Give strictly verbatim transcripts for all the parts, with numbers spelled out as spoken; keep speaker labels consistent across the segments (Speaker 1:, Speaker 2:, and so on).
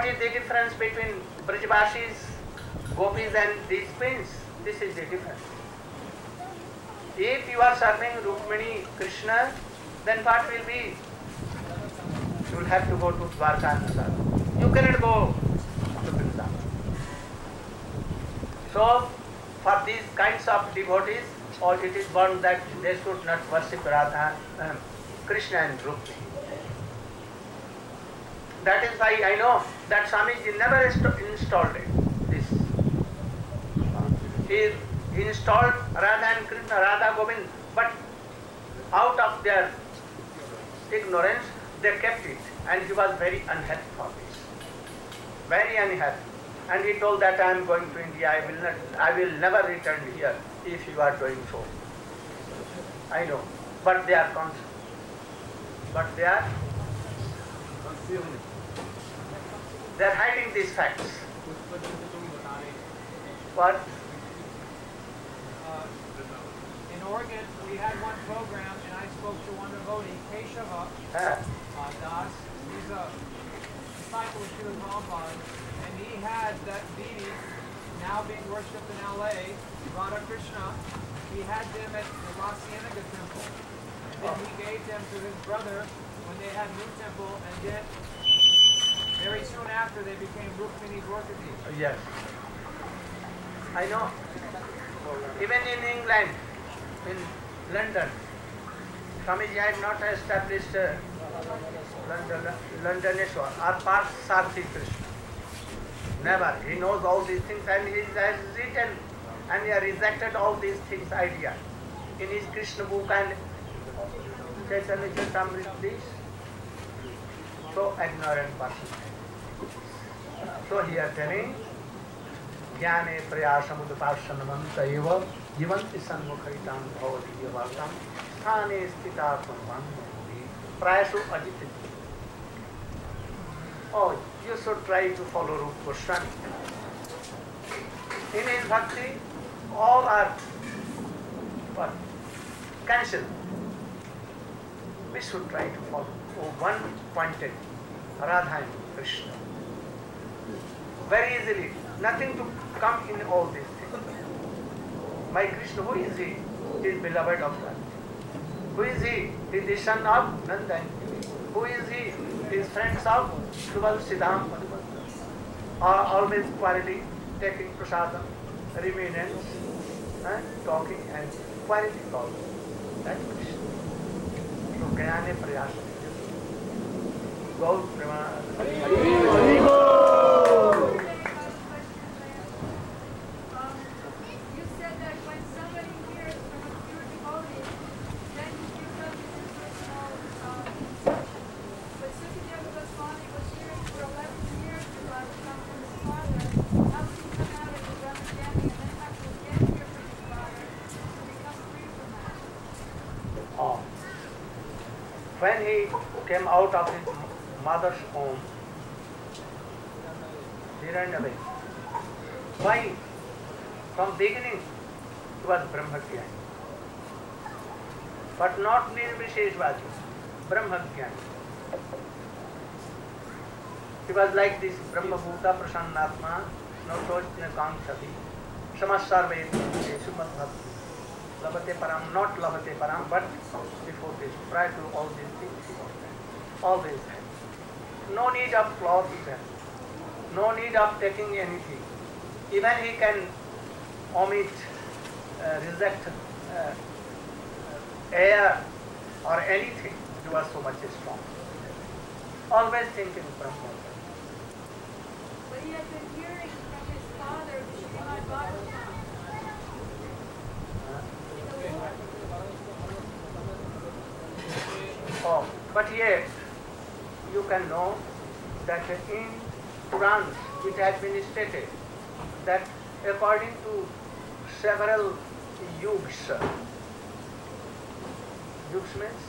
Speaker 1: what is the difference between Brajvasis, Gopis and these queens? This is the difference. If you are serving Rukmini, Krishna, then what will be? You will have to go to Dwarka and serve. You cannot go to Vrindavan. So, for these kinds of devotees, or it is born that they should not worship Radha, um, Krishna and Rukmini. That is why I know that Swamiji never installed it, this. He installed Radha and Krishna, Radha Govind, but out of their ignorance, they kept it, and he was very unhappy for this. Very unhappy. And he told that I am going to India, I will not, I will never return here if you are doing so. I know, but they are conscious. But they are concealing. They are hiding these facts. What?
Speaker 2: Uh, in Oregon, we had one program, and I spoke to one devotee, Keshava
Speaker 1: Ah.
Speaker 2: uh, Das. He's a disciple of Srila Prabhupada, and he had that deity now being worshipped in L A, Radha Krishna. He had them at the La Cienega temple, and then he gave them to his brother when they had new temple, and then very soon after they became Rukmini's worshipers.
Speaker 1: Yes. I know. Even in England, in London, Swamiji had not established uh, London, Londoneshwar or Parthasarthi Krishna. Never. He knows all these things and he has written and he has rejected all these things idea in his Krishna book and Chaitanya Charitamrita, this. So ignorant person. So he is telling Jnane prayasamudupasyanamanta eva jivanti sanmukhaitam bhavati yavartam sthane sthitatvam vandhamati prayasu ajititi. Oh, you should try to follow Rupa Goswami. In his bhakti, all are what? Cancelled. We should try to follow oh, one pointed Radha and Krishna. Very easily. Nothing to come in all these things. My Krishna, who is he? He is beloved of God. Who is he? He is the son of Nanda and Devi. Who is he? He is friends of Subal Siddham Madhubal. Are always quarreling, taking prasadam, remainance, and talking and quarreling also. That's Krishna. So Jnane Prayasa. Gaur Prema. When he came out of his mother's home, he ran away. Why? From beginning, he was Brahmagyani. But not Nirvisheshvaji, Brahmagyani. He was like this Brahma Bhuta Prasannatma, no Sochna Kankshati, Samasarve, Sumad Bhakti. Lavate param, not lavate param, but before this, prior to all these things, he was there. Always there. No need of cloth even. No need of taking anything. Even he can omit, uh, reject uh, air or anything. He was so much strong. Always thinking Brahma.
Speaker 3: But he had been hearing from his father, Srimad Bhagavatam.
Speaker 1: Oh, but yet you can know that in Purans it has been stated that according to several yugs, yugs means?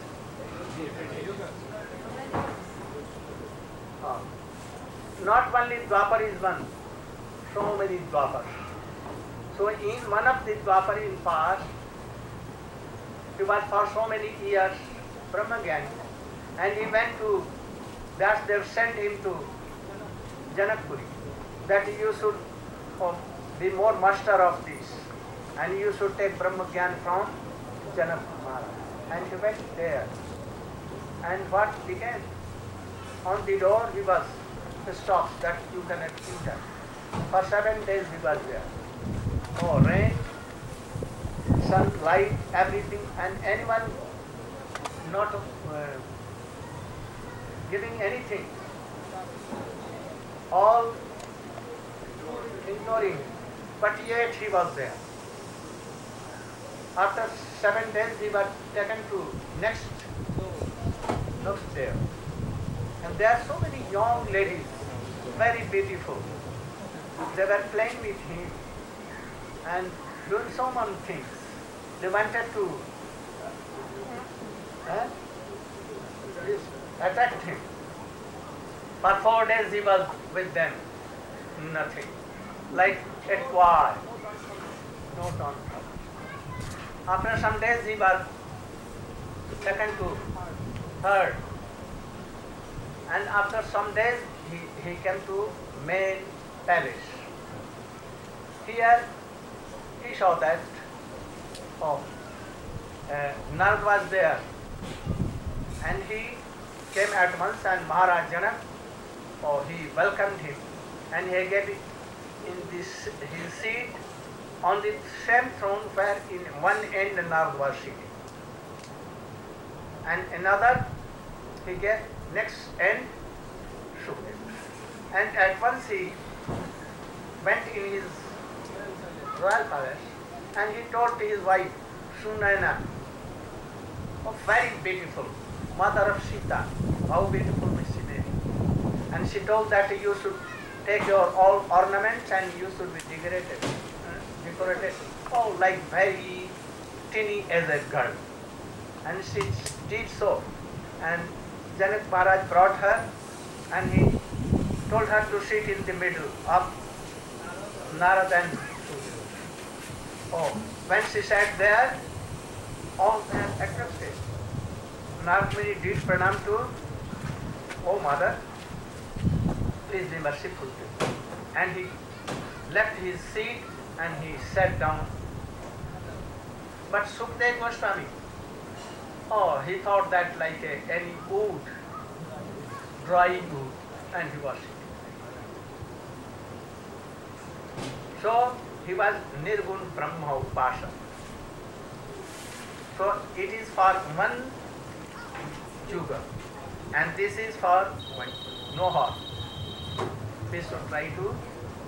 Speaker 1: Oh. Not only Dwapar is one, so many Dwapars. So in one of the Dwapar in past, he was for so many years Brahmagyani, and he went to, Vyasdev sent him to Janakpuri, that you should oh, be more master of this, and you should take Brahma Gyan from Janak Maharaj. And he went there. And what became? On the door he was stopped that you cannot enter. For seven days he was there. Oh, rain, sun, light, everything, and anyone not uh, giving anything, all ignoring, but yet he was there. After seven days he was taken to next, next day. And there are so many young ladies, very beautiful. They were playing with him and doing so many things. They wanted to uh, attack him. For four days he was with them. Nothing. Like a quiet. No tone. After some days he was taken to third. And after some days he, he came to main palace. Here he saw that oh, uh, Narad was there, and he came at once, and Maharaj Janak, oh, he welcomed him, and he gave it in this his seat on the same throne where in one end Narad was sitting, and another he gave next end Shukdev. And at once he went in his royal palace and he told to his wife, Sunayana, oh, very beautiful, mother of Sita, how beautiful is she there. And she told that you should take your all ornaments and you should be decorated, uh, decorated, oh, like very teeny as a girl. And she did so. And Janak Maharaj brought her and he told her to sit in the middle of Narad and Sudhir. Oh, when she sat there, all were accepted. Narad Muni did pranam to, oh mother, please be merciful to me. And he left his seat and he sat down. But Sukdev Goswami, oh, he thought that like a, any wood, dry wood, and he was sitting. So he was Nirgun Brahma Upasana. So it is for one juga, and this is for one, no horn. We should try to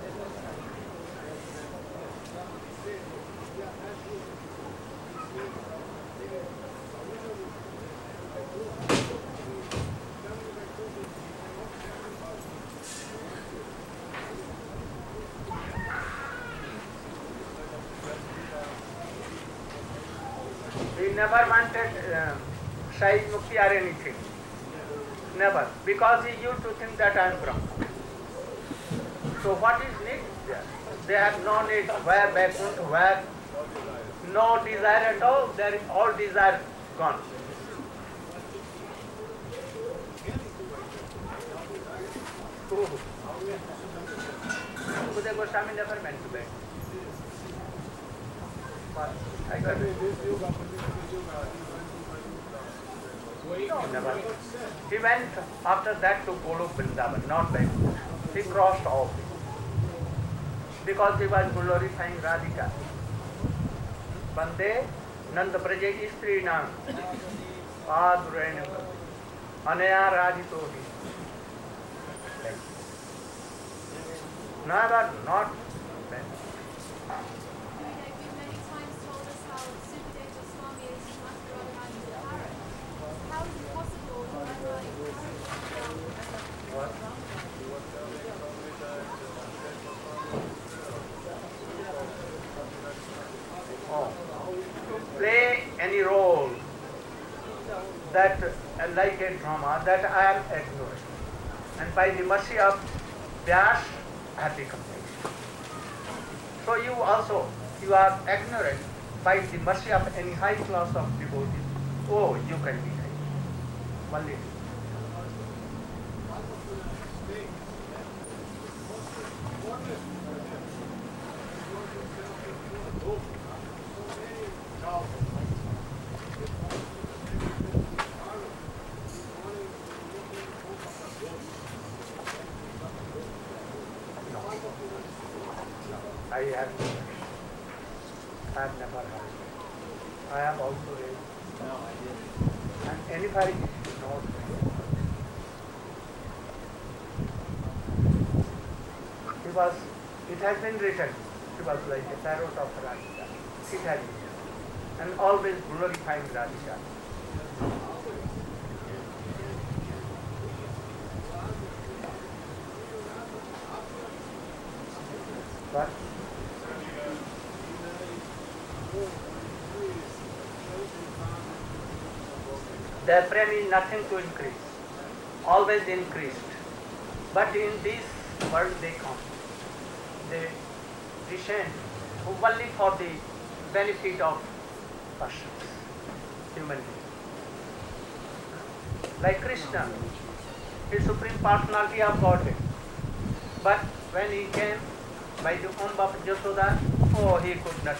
Speaker 1: we never wanted uh, Sai Mukti or anything. Never. Because he used to think that I am Brahma. So what is need there? They have no need. Where Vaikuntha, where no desire at all, there is all desire gone. Sukadeva Goswami never went to bed. But I got it. No, never. He went after that to Golok Vrindavan, not back. He crossed off because he was glorifying Radhika. Bande Nanda Praja Istri Nam Adurena Anaya Radhitodi. Never, not bad. Oh, to play any role that uh, like a drama that I am ignorant, and by the mercy of Vyas I have become ignorant. So you also, you are ignorant by the mercy of any high class of devotees. Oh, you can be high. Only. I have I have never heard. I have also read.
Speaker 2: No, I didn't.
Speaker 1: And anybody knows. He was, it has been written, he was like a parrot of Radhika. It has been. And always glorifying Radhika. But their prem is nothing to increase, always increased. But in this world they come, they descend only for the benefit of persons, human beings. Like Krishna, the Supreme Personality of Godhead. But when he came by the womb of Yashoda, oh, he could not.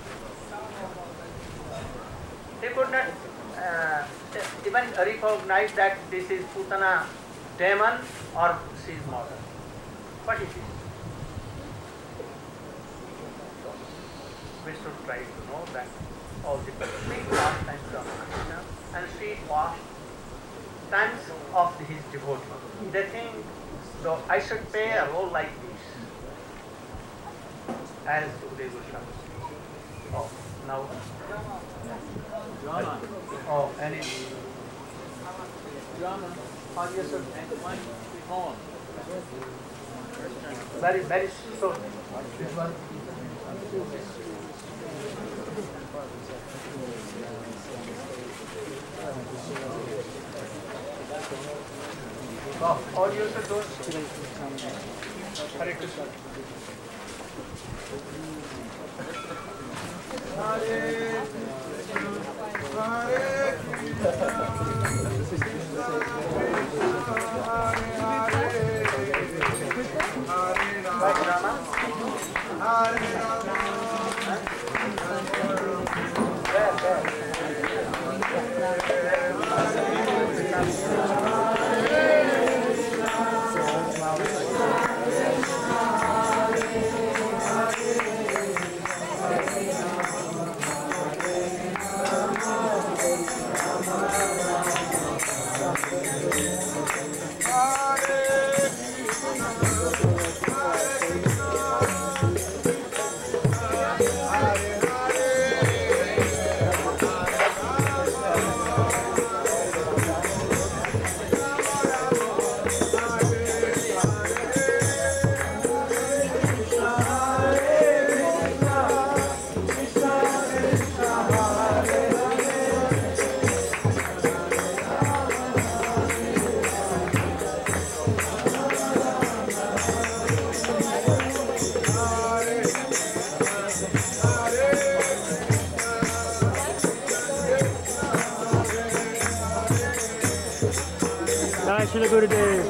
Speaker 1: He could not uh, even recognize that this is Putana demon or she is mother. What is it? We should try to know that all the sweet pastimes of Krishna and sweet pastimes of his devotee. They think, so I should play a role like this, as Sukadeva Goswami. Oh, now.
Speaker 2: Drama.
Speaker 1: Oh, any.
Speaker 2: Drama.
Speaker 1: How you should.
Speaker 2: And one poem.
Speaker 1: Very, very short. This one. Oh, all you should do. Hare Krishna.
Speaker 4: Hare
Speaker 5: Shri Gurudev.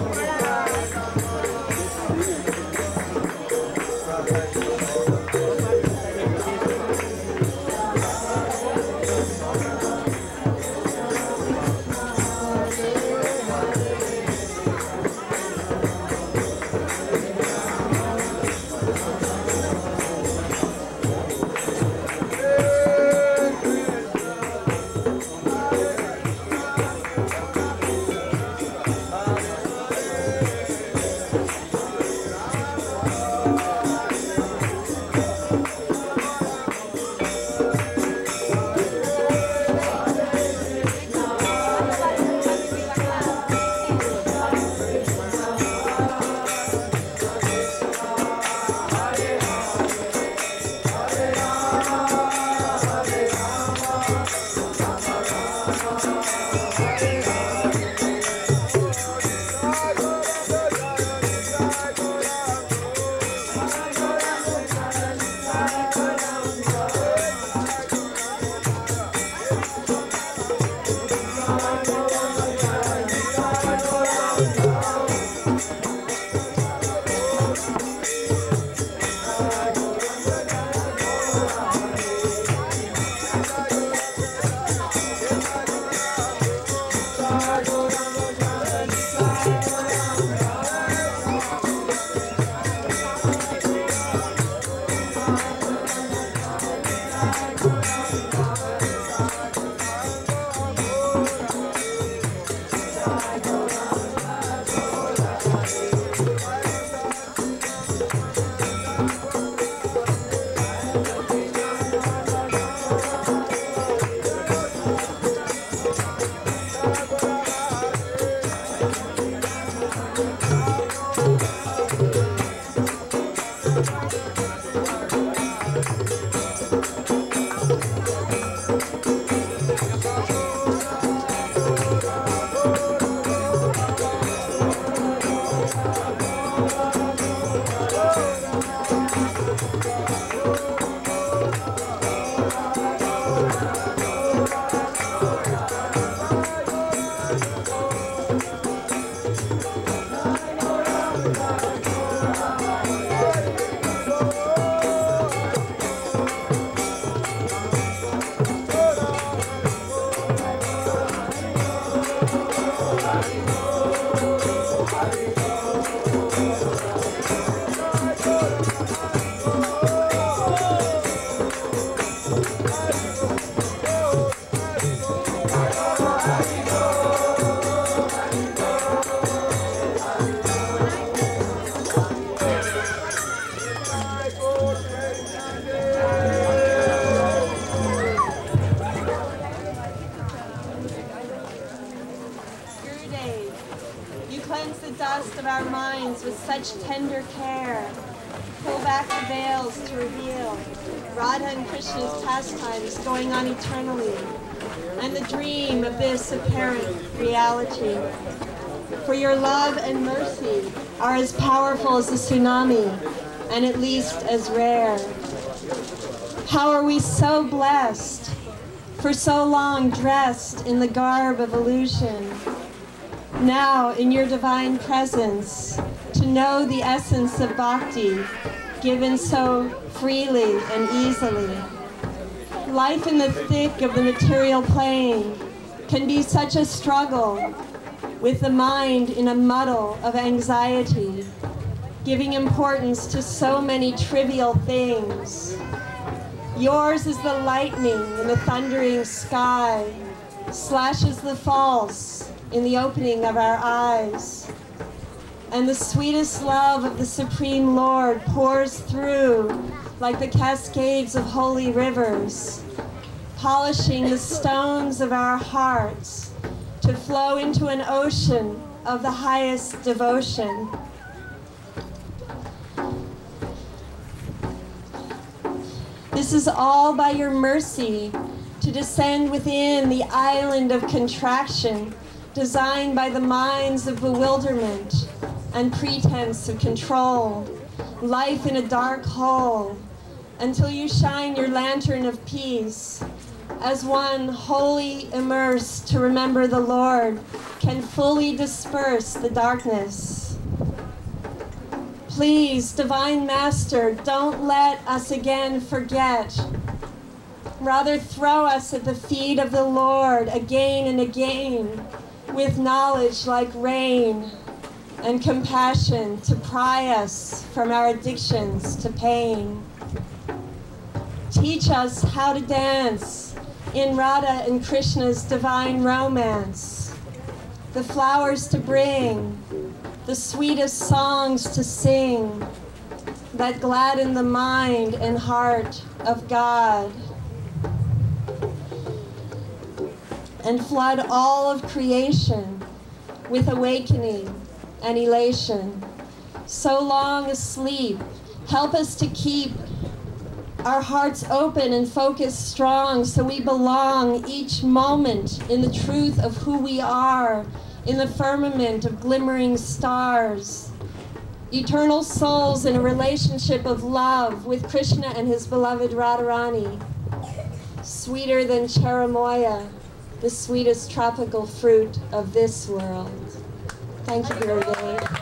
Speaker 4: Such tender care. Pull back the veils to reveal Radha and Krishna's pastimes going on eternally, and the dream of this apparent reality. For your love and mercy are as powerful as the tsunami, and at least as rare. How are we so blessed, for so long dressed in the garb of illusion, now in your divine presence, to know the essence of bhakti, given so freely and easily. Life in the thick of the material plane can be such a struggle, with the mind in a muddle of anxiety, giving importance to so many trivial things. Yours is the lightning in the thundering sky, slashes the false in the opening of our eyes. And the sweetest love of the Supreme Lord pours through like the cascades of holy rivers, polishing the stones of our hearts to flow into an ocean of the highest devotion. This is all by your mercy to descend within the island of contraction designed by the minds of bewilderment and pretense of control, life in a dark hole, until you shine your lantern of peace, as one wholly immersed to remember the Lord can fully disperse the darkness. Please, Divine Master, don't let us again forget. Rather, throw us at the feet of the Lord again and again, with knowledge like rain, and compassion to pry us from our addictions to pain. Teach us how to dance in Radha and Krishna's divine romance, the flowers to bring, the sweetest songs to sing, that gladden the mind and heart of God, and flood all of creation with awakening and elation. So long asleep, help us to keep our hearts open and focused strong, so we belong each moment in the truth of who we are, in the firmament of glimmering stars, eternal souls in a relationship of love with Krishna and his beloved Radharani, sweeter than Charamoya, the sweetest tropical fruit of this world. Thank you, Gurudev.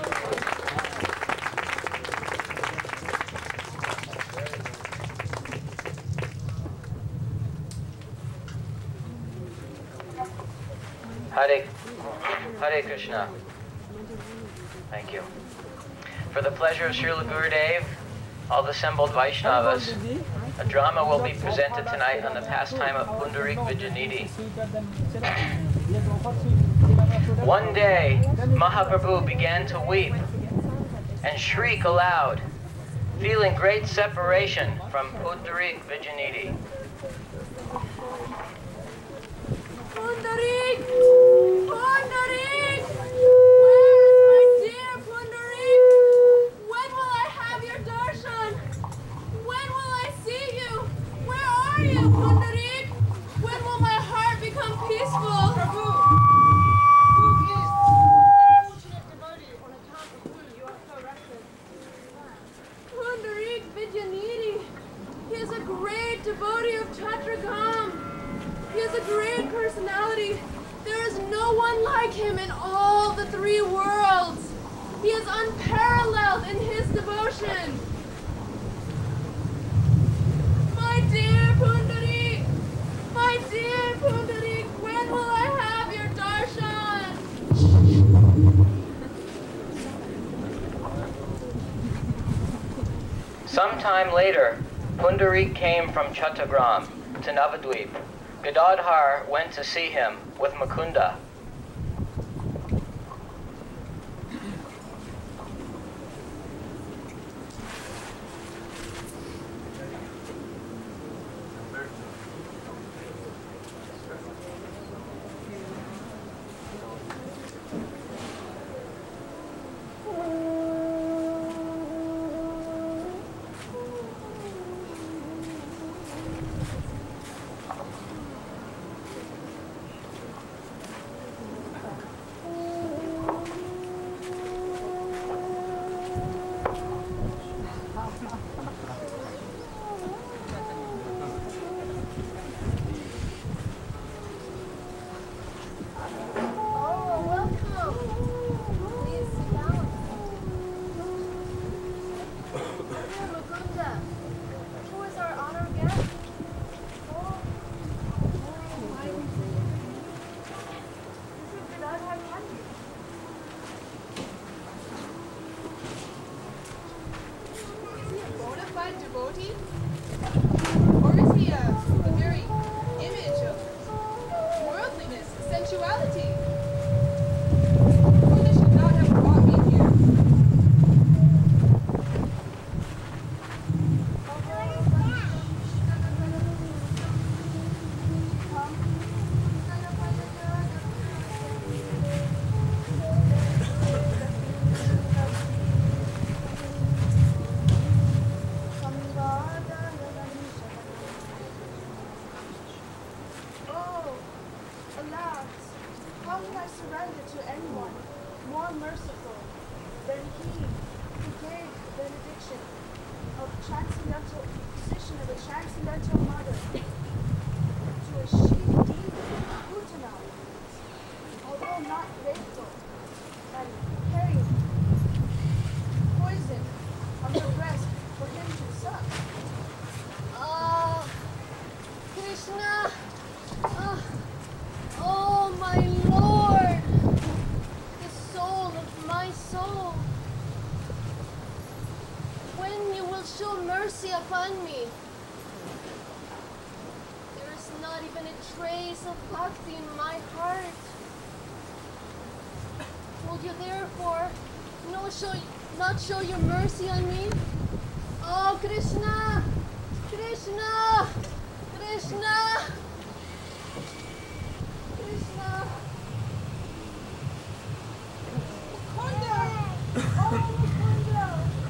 Speaker 6: Hare, Hare Krishna. Thank you. For the pleasure of Srila Gurudev, all the assembled Vaishnavas, a drama will be presented tonight on the pastime of Pundarik Vijayanidhi. One day, Mahaprabhu began to weep and shriek aloud, feeling great separation from Pundarik Vijayanidhi.
Speaker 3: Pundarik! Pundarik! Where is my dear Pundarik? When will I have your darshan? When will I see you? Where are you, Pundarik? When will my heart become peaceful? Prabhu! Who is this unfortunate devotee on account of whom you are so restless? Pundarik Vijayanidhi. He is a great devotee of Chatragam. He has a great personality. There is no one like him in all the three worlds. He is unparalleled. devotion. My dear Pundarik, my dear Pundarik, when will I have your darshan?
Speaker 6: Sometime later, Pundarik came from Chattagram to Navadvip. Gadadhar went to see him with Mukunda.
Speaker 3: Not show your mercy on me? Oh, Krishna! Krishna! Krishna! Krishna!
Speaker 7: Mukunda! Oh, Mukunda!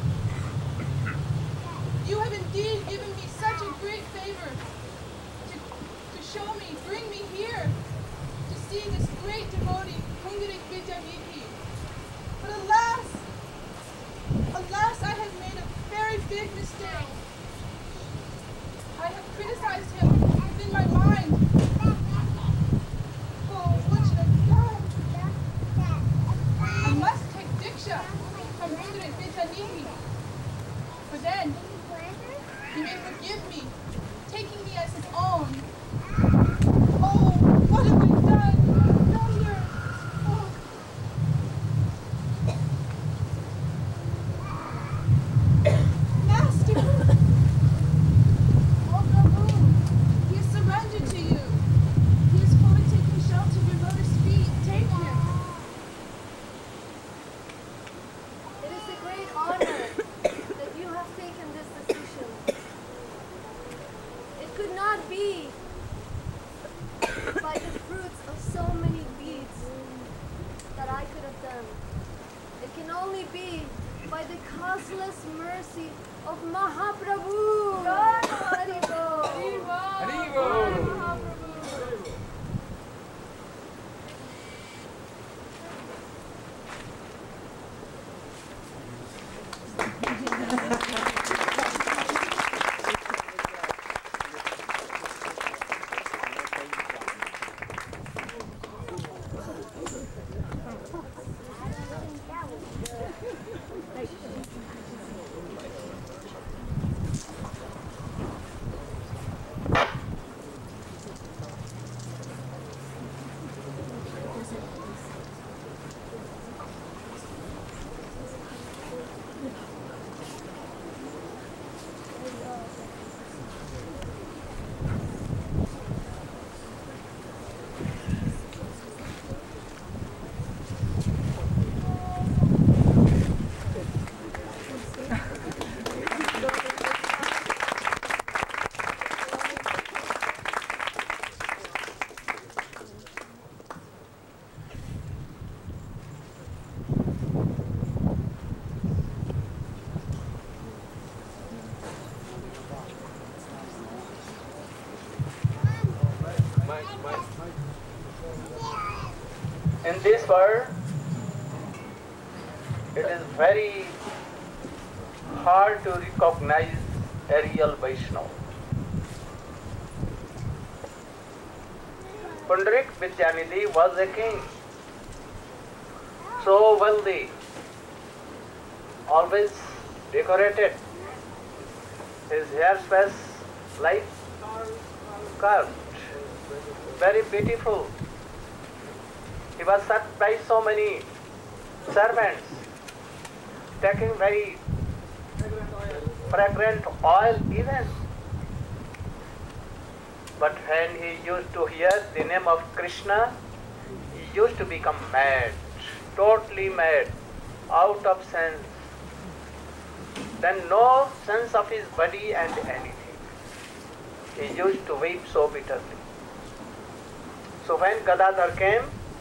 Speaker 7: You have indeed given me such a great favor to, to show me, bring me here to see this great devotee, Pundarik Vidyaviti. But alas, Alas, I have made a very big mistake. I have criticized him within my mind. Oh, what should I have done? I must take Diksha from Pundarik Vidyaviti. For then, he may forgive me, taking me as his own. Oh, what have I done? Thunder! Oh. Master! Oh, Prabhu, he has surrendered to you. He is fully taking shelter of your lotus feet. Take him.
Speaker 3: It is a great honor that you have taken this decision. It could not be by the fruits of so many deeds that I could have done. It can only be by the causeless mercy of Mahaprabhu. Haribol. Haribol. Mahaprabhu.
Speaker 1: this world, it is very hard to recognize a real Vaishnava. Pundarik Vidyanidhi was a king, so wealthy, always decorated, his hair was like carved, very beautiful. He was served by so many servants, taking very fragrant oil even. But when he used to hear the name of Krishna, he used to become mad, totally mad, out of sense. Then no sense of his body and anything. He used to weep so bitterly. So when Gadadhar came,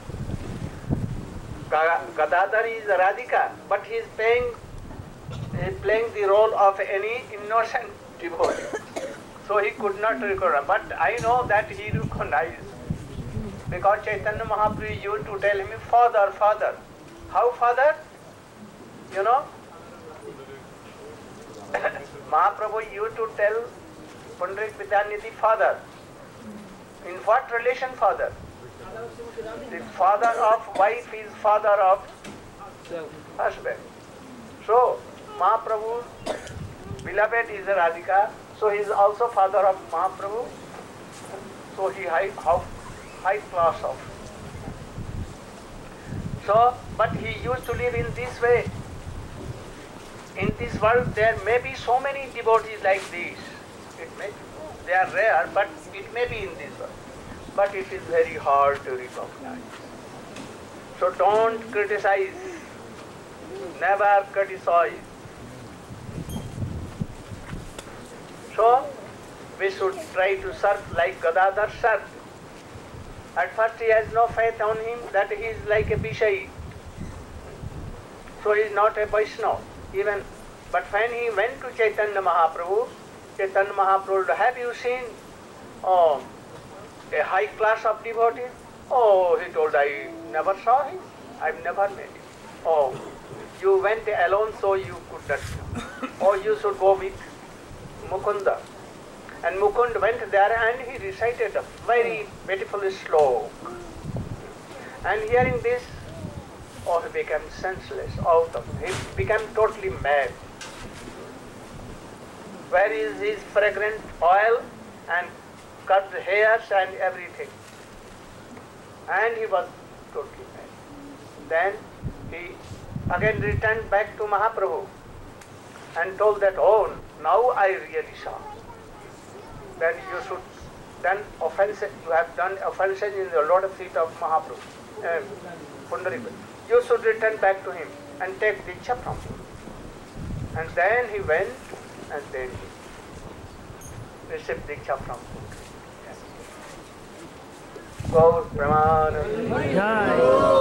Speaker 1: Gadadhar is Radhika, but he is playing, he is playing the role of any innocent devotee. So he could not recognize. But I know that he recognized. Because Chaitanya Mahaprabhu used to tell him, Father, Father. How Father? You know? Mahaprabhu used to tell Pundarik Vidyanidhi Father. In what relation Father? The father of wife is father of husband. So, Mahaprabhu's beloved is Radhika, so he is also father of Mahaprabhu. So he high, how, high class of. So, but he used to live in this way. In this world there may be so many devotees like this. It may, they are rare, but it may be in this world. But it is very hard to recognize. So don't criticize. Never criticize. So we should try to serve like Gadadhar served. At first he has no faith on him that he is like a Bishai. So he is not a Vaishnava even. But when he went to Chaitanya Mahaprabhu, Chaitanya Mahaprabhu, have you seen oh, a high class of devotees? Oh, he told, I never saw him. I've never met him. Oh, you went alone so you could not know. Or you should go with Mukunda. And Mukund went there and he recited a very beautiful sloka. And hearing this, oh, he became senseless out of it. He became totally mad. Where is his fragrant oil and cut hairs and everything? And he was totally mad. Then he again returned back to Mahaprabhu and told that, oh, now I really saw. Then you should, then offense, you have done offenses in the Lord feet of Mahaprabhu, uh, Pundarika. You should return back to him and take Diksha from him. And then he went and then he received Diksha from him. Gaur Pramanand.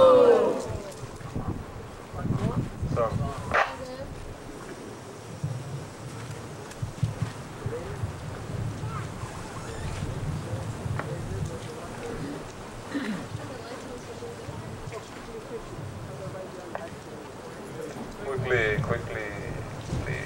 Speaker 1: So.
Speaker 8: Quickly, quickly, please.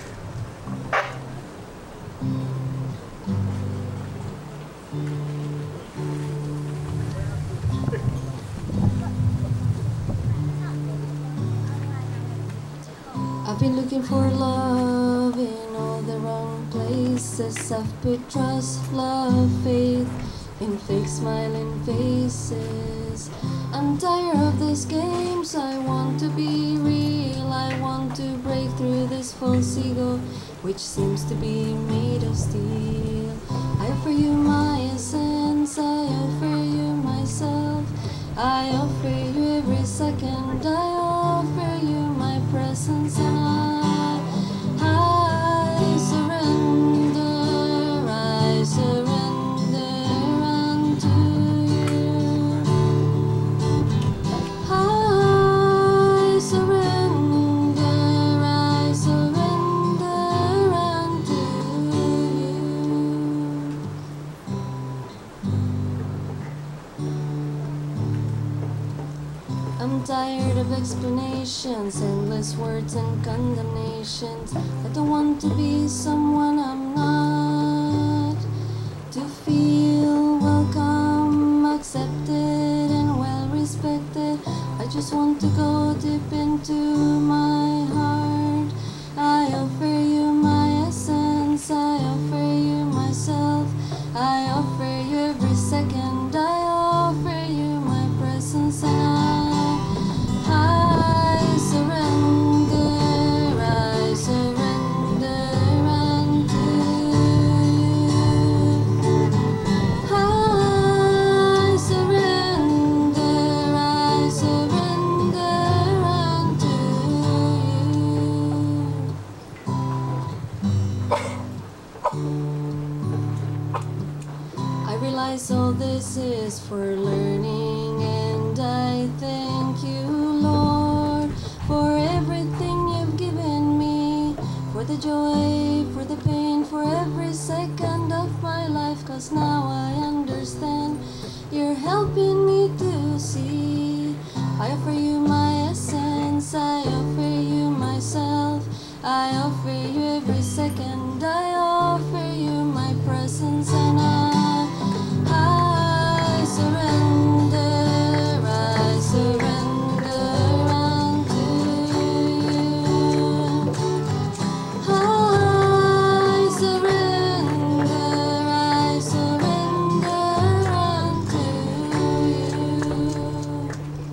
Speaker 3: I've been looking for love in all the wrong places. I've put trust, love, faith in fake smiling faces. I'm tired of these games. I want to be real. I want to break through this false ego, which seems to be made of steel. I offer you my essence. I offer you myself. I offer you every second. I offer you my presence, and I, I surrender. I surrender unto you. I surrender. I surrender unto you. I'm tired of explanations, endless words and condemnations. I don't want to be someone I'm not. To feel welcome, accepted, and well respected. I just want to go deep into my heart. I offer you my essence, I offer you myself. I offer you every second, I offer you my presence, and I, I surrender, I surrender unto you. I surrender, I surrender unto you. I realize all this is for learning, and I thank you, Lord, for everything you've given me, for the joy, for the pain, for every second of my life, 'cause now I understand you're helping me to see. I offer you my essence, I offer you myself, I offer you every second, I offer you my presence, and I, I surrender, I surrender unto you. I surrender, I surrender unto you.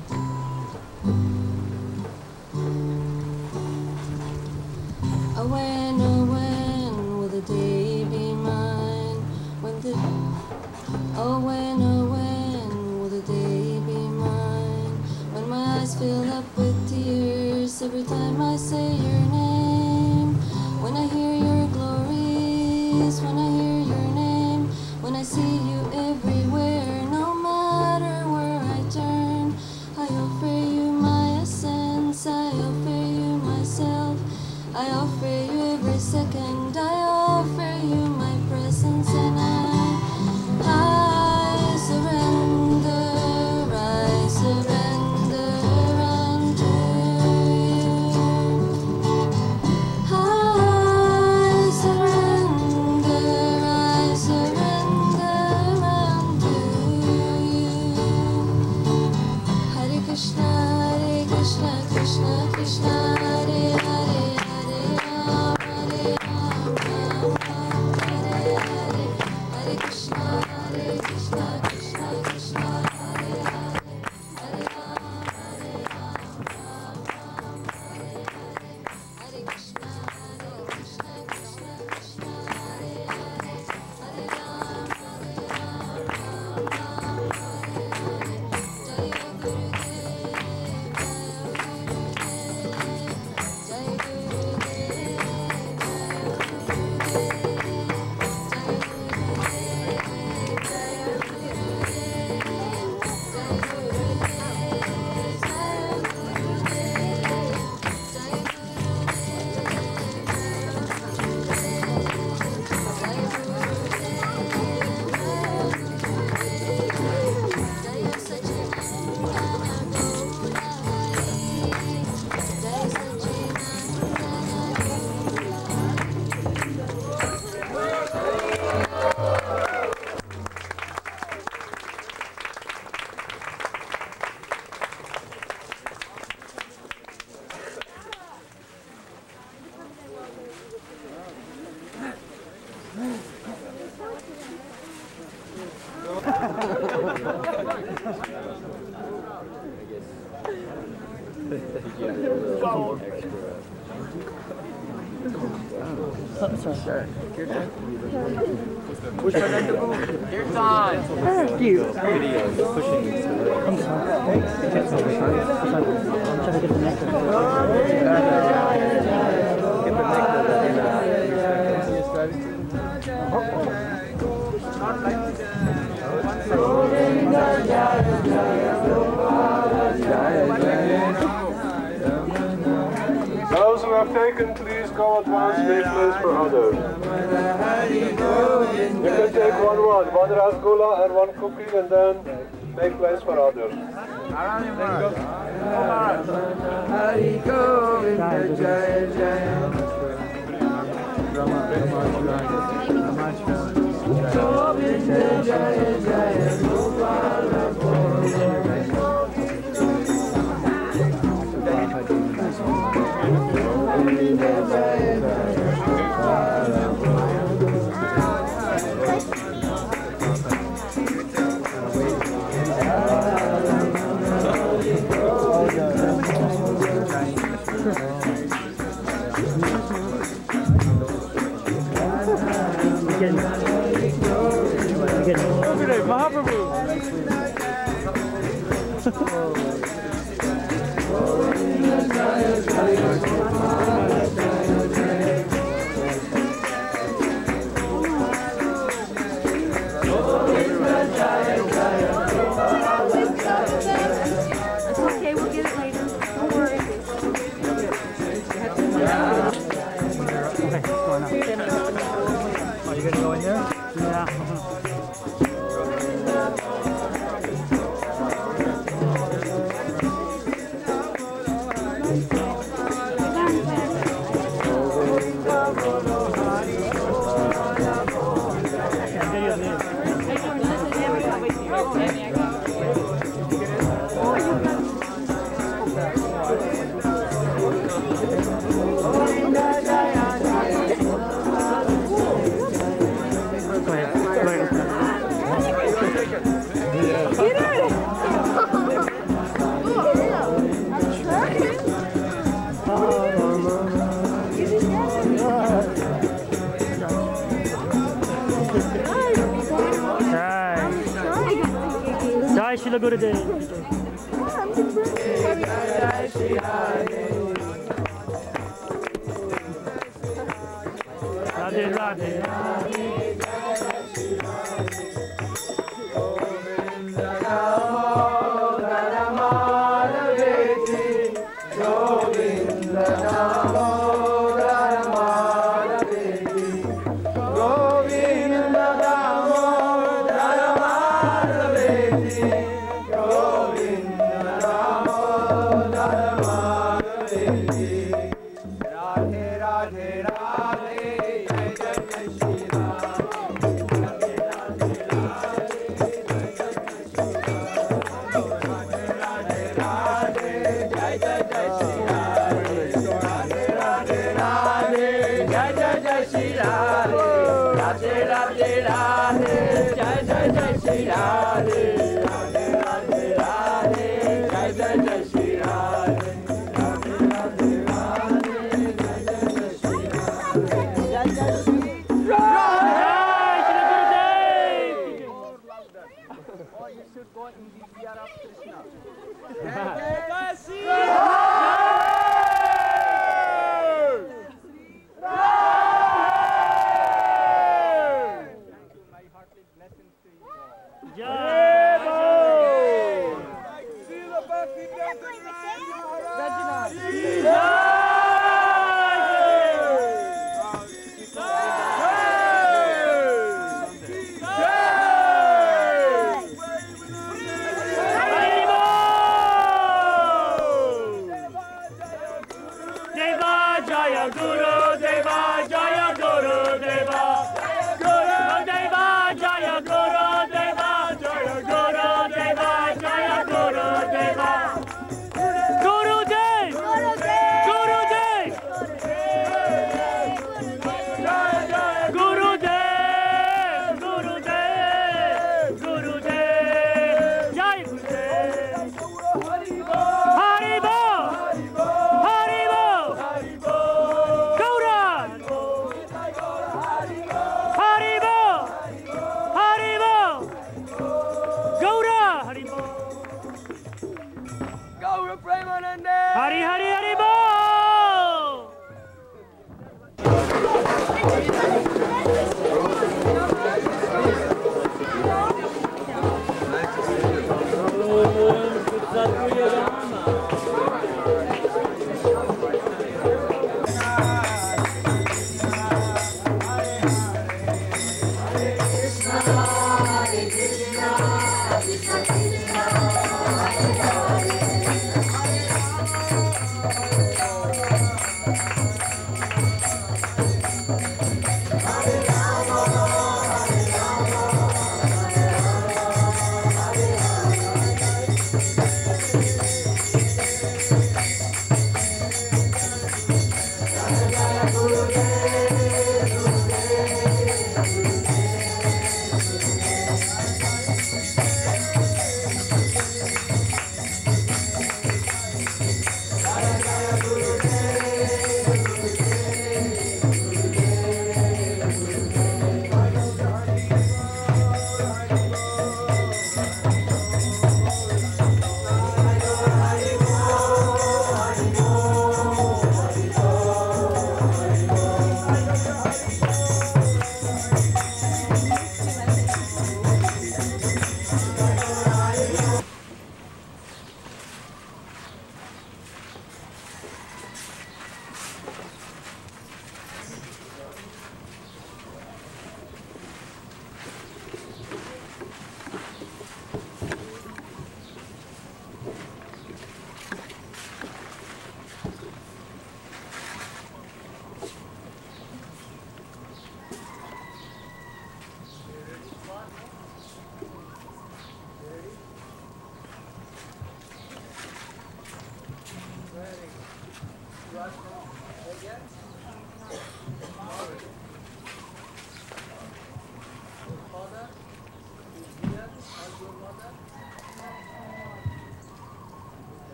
Speaker 3: Oh, when, oh, when will the day be mine? When the Oh, when, oh, when will the day be mine? When my eyes fill up with tears every time I say your name. When I hear your glories, when I hear your name. When I see you everywhere, no matter where I turn. I offer you my essence, I offer you myself. I offer you every second, I offer you my presence, and I, I surrender, I surrender unto you. I surrender, I surrender unto you. Hare Krishna, Hare Krishna, Krishna Krishna, Hare Hare.
Speaker 9: Those who have taken, please go at once, make place for others. You can take one one, one rasgulla and one cookie, and then make place for others.
Speaker 1: Hari Govinda Jaya Jaya Govinda Jaya Jaya Gopala Govinda Jaya
Speaker 5: Mahaprabhu.
Speaker 3: It's okay, we'll get it later. Don't worry.
Speaker 5: Are you gonna go in there? Yeah. Jai Shila Gurudev. Radhe Radhe. Jai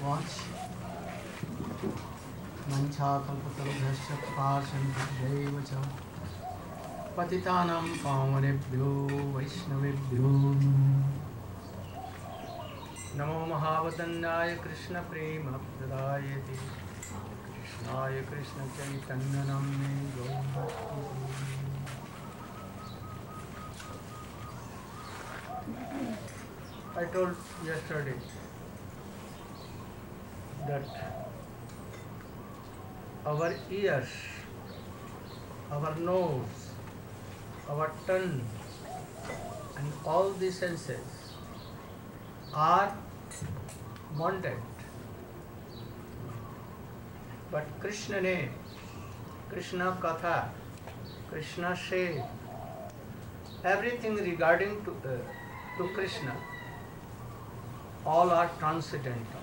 Speaker 1: watch. Mancha kalpatarubhyasya prashantidyaiva cha patitanam pavanebhyo vaishnavebhyo Namo Mahavadanyaya Krishna Prema Pradayate Krishnaya Krishna Chaitanya Namne Gaurabhakti. I told yesterday that our ears, our nose, our tongue and all the senses are mundane. But Krishna name, Krishna Katha, Krishna She, everything regarding to, uh, to Krishna, all are transcendental,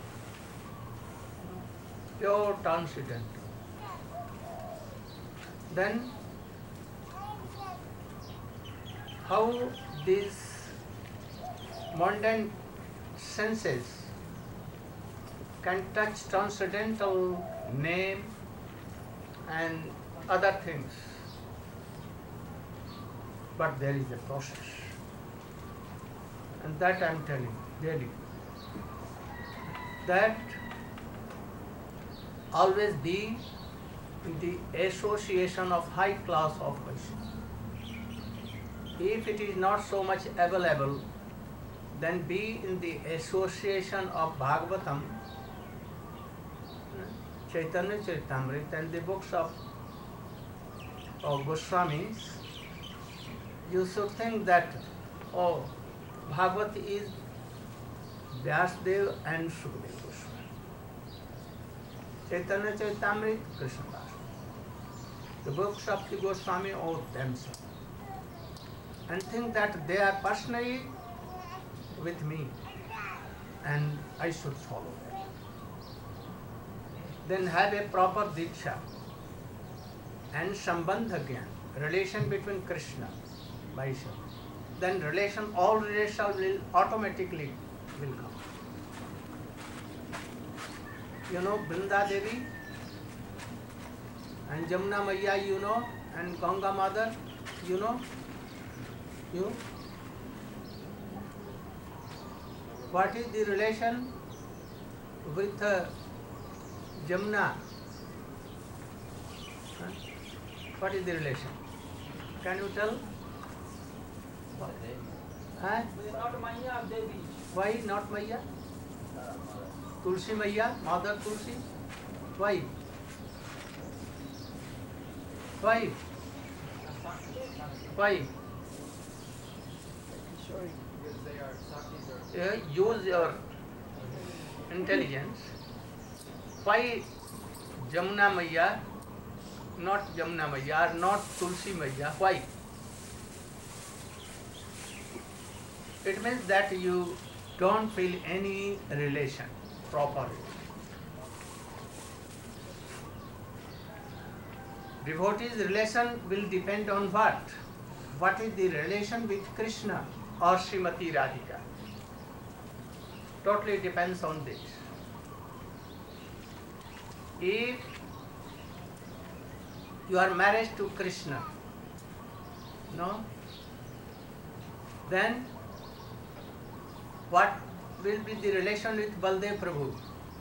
Speaker 1: pure transcendental. Then, how these mundane senses can touch transcendental name and other things? But there is a process, and that I am telling daily. That always be in the association of high class of Vaishnava. If it is not so much available, then be in the association of Bhagavatam, Chaitanya Charitamrita and the books of, of Goswamis. You should think that, oh, Bhagavat is Vyasdev and Sukadeva Goswami. Chaitanya Charitamrita, Krishna Das. The books of the Goswami owe themselves. And think that they are personally with me and I should follow them. Then have a proper diksha and sambandha gyan, relation between Krishna, Vaishnava. Then relation, all relation will automatically will come. You know Brinda Devi and Jamuna Maiya, you know, and Ganga Mother, you know, you. What is the relation with uh, Jamuna? Huh? What is the relation? Can you tell? Huh?
Speaker 2: Not Maya, Devi.
Speaker 1: Why not Maya? Tulsi Maya, Mother Tulsi. Why? Why? Why? Uh, use your intelligence. Why Jamuna Maiya, not Jamuna Maiya, or not Tulsi Maiya? Why? It means that you don't feel any relation properly. Devotee's relation will depend on what? What is the relation with Krishna or Srimati Radhika? Totally depends on this. If you are married to Krishna, no, then what will be the relation with Baldev Prabhu?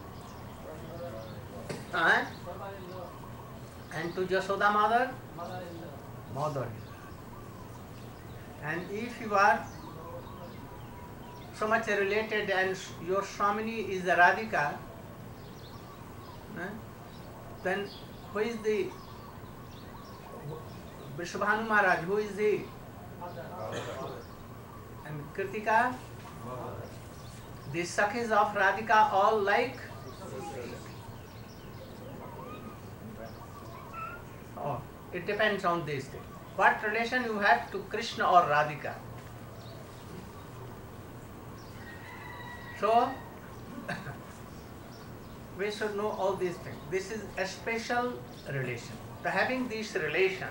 Speaker 1: Huh? And to Jasoda Mother? Mother. And if you are so much related and your Swamini is the Radhika, eh, then who is the Vrishabhanu Maharaj? Who is the and Kritika? The Sakhis of Radhika all like? Oh, it depends on this thing. What relation you have to Krishna or Radhika? So, we should know all these things. This is a special relation. So having this relation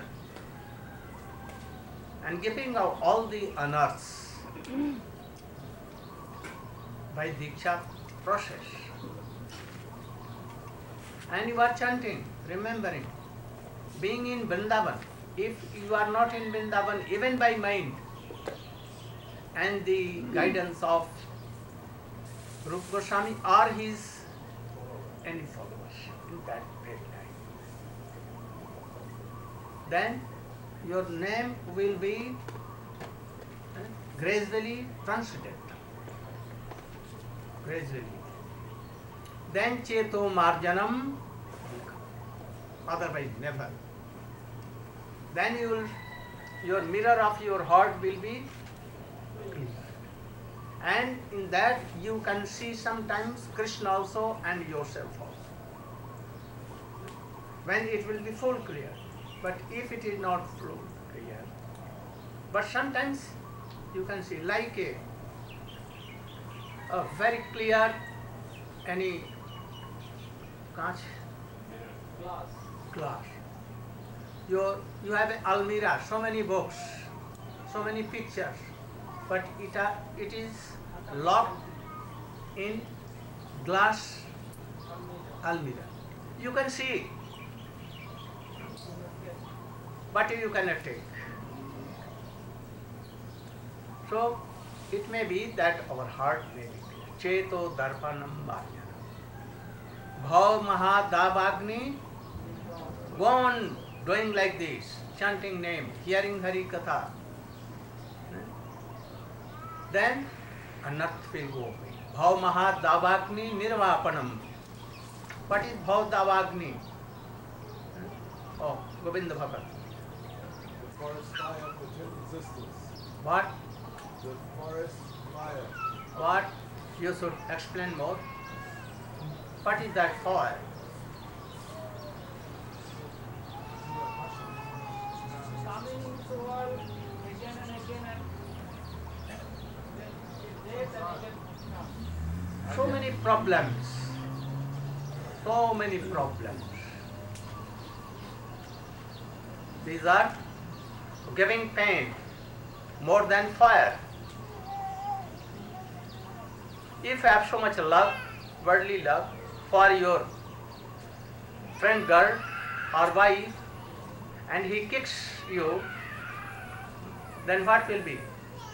Speaker 1: and giving out all the honors by Diksha process, and you are chanting, remembering, being in Vrindavan. If you are not in Vrindavan, even by mind and the guidance of Rupa Goswami or his any followers in that very time, then your name will be uh, gradually transcendental. Gradually. Then Cheto Marjanam, otherwise never. Then you will, your mirror of your heart will be clear. And in that you can see sometimes Krishna also and yourself also. When it will be full clear. But if it is not full clear, but sometimes you can see like a, a very clear any glass. glass. You, you have an almirah, so many books, so many pictures, but it, uh, it is locked in glass almirah. You can see, but you cannot take. So it may be that our heart may be clear. Cheto darpanam bhajana. Bhav mahadavagni. Go on doing like this, chanting name, hearing Hari Katha. Then anarth will go away. Bhav mahadavagni nirvapanam. What is bhav davagni? Oh, Govinda Bhagat.
Speaker 10: The forest fire of existence.
Speaker 1: What?
Speaker 10: The forest fire.
Speaker 1: What? You should explain more. What is that fire?
Speaker 2: Coming into world again and again and days and again.
Speaker 1: So many problems. So many problems. These are giving pain more than fire. If you have so much love, worldly love, for your friend girl or wife, and he kicks you, then what will be?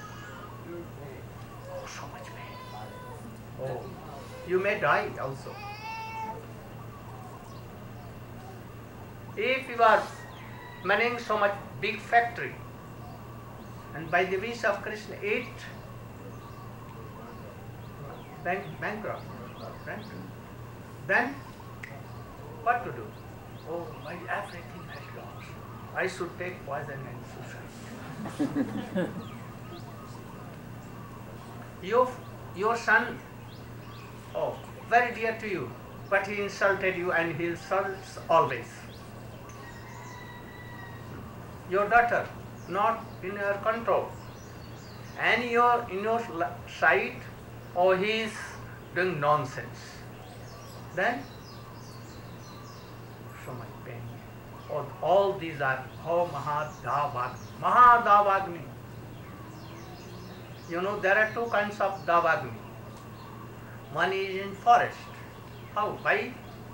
Speaker 1: Oh, so much pain. Oh, you may die also. If you are managing so much big factory, and by the wish of Krishna, it bank, bankrupt, bankrupt, then what to do? Oh, my everything has lost. I should take poison and suicide. your, your son, oh, very dear to you, but he insulted you and he insults always. Your daughter, not in your control, and your in your sight, or he is doing nonsense, then so much pain. All, all these are oh Mahadavagni. Mahadavagni. You know there are two kinds of Davagni. One is in forest. How? Why?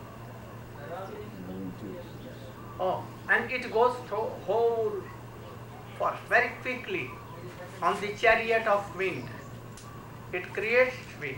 Speaker 1: Oh, and it goes through whole forest very quickly on the chariot of wind. It creates wind.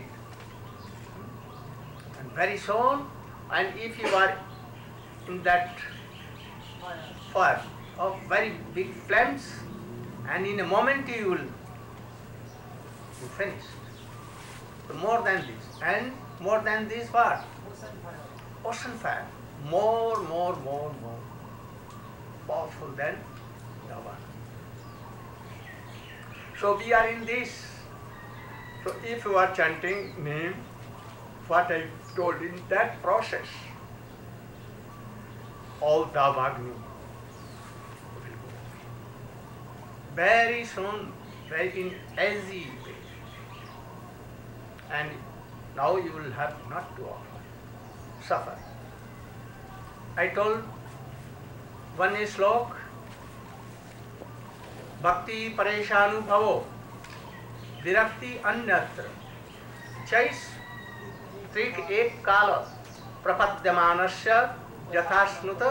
Speaker 1: And very soon, and if you are in that fire of very big flames, and in a moment you will you finish. So more than this, and more than this what? Ocean fire. More, more, more, more powerful than Dava. So we are in this. So if you are chanting name, what I told in that process, all Davagni will go. Very soon, very in easy way. And now you will have not to suffer. I told one slok, Bhakti Pareshanu Bhavo, Virakti Anyatra, Chais, Trik Ek Kala, prapadyamanasya yathashnuta.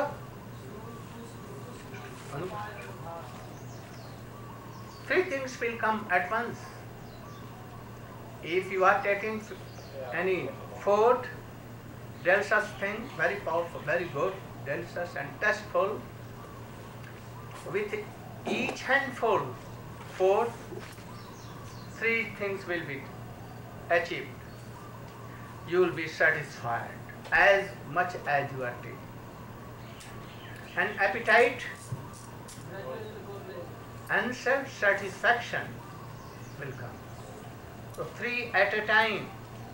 Speaker 1: Three things will come at once. If you are taking any food, delicious thing, very powerful, very good, delicious and tasteful, with each handful food, three things will be achieved. You will be satisfied as much as you are taking. And appetite and self-satisfaction will come. So three at a time.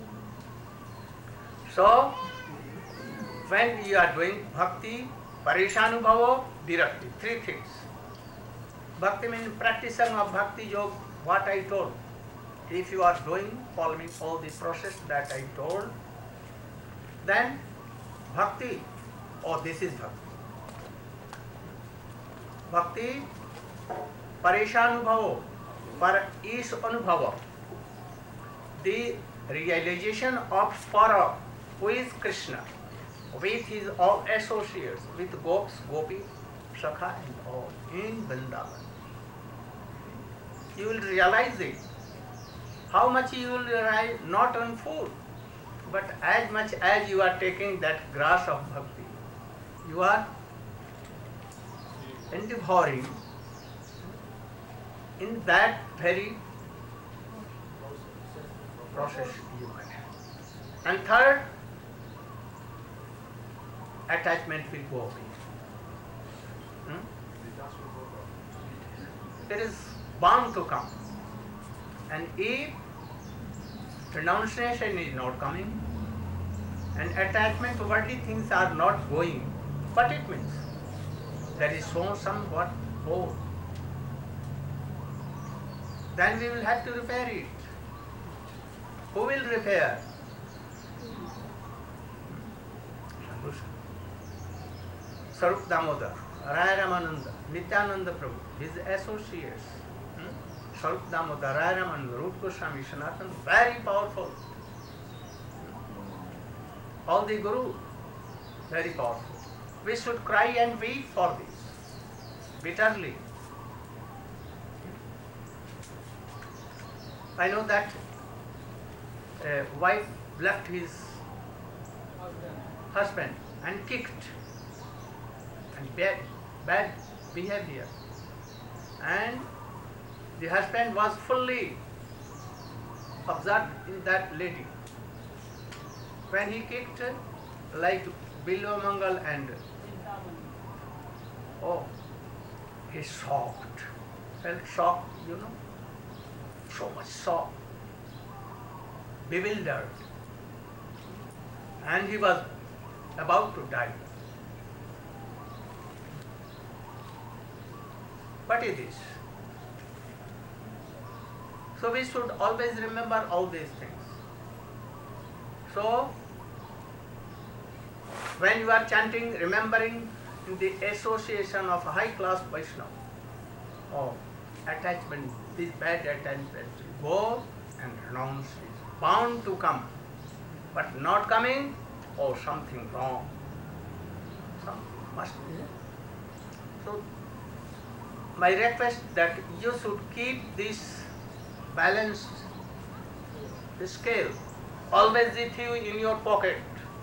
Speaker 1: So when you are doing bhakti, parishanubhava, virakti, three things. Bhakti means practicing of bhakti yoga, what I told. If you are doing, following all the process that I told, then bhakti, oh this is bhakti. Bhakti, parishanubhava, par is anubhava. The realization of Para, who is Krishna, with his all associates, with Gops, Gopi, Sakha and all, in Vrindavan. You will realize it. How much you will realize, not on food, but as much as you are taking that grass of bhakti, you are endeavoring in that very process you can have. And third, attachment will go away. Hmm? It is bound to come. And if renunciation is not coming, and attachment to worldly things are not going, what it means? There is so somewhat hole. Then we will have to repair it. Who will repair? Sarup Damodar, Raya Ramananda, Nityananda Prabhu, his associates. Hmm? Sarup Damodar, Raya Ramananda, Rupa Goswami, Sanatan, very powerful. All the Guru, very powerful. We should cry and weep for this, bitterly. I know that a wife left his husband and kicked, and bad, bad behavior. And the husband was fully absorbed in that lady. When he kicked, like Bilwa Mangal, and oh, he shocked, felt shocked, you know, so much shocked, bewildered, and he was about to die. What is this? So we should always remember all these things. So when you are chanting, remembering the association of high-class Vaishnava, oh, attachment, this bad attachment, go and renounce it. Bound to come, but not coming, oh, something wrong. Something must be. So my request that you should keep this balanced scale always with you in your pocket,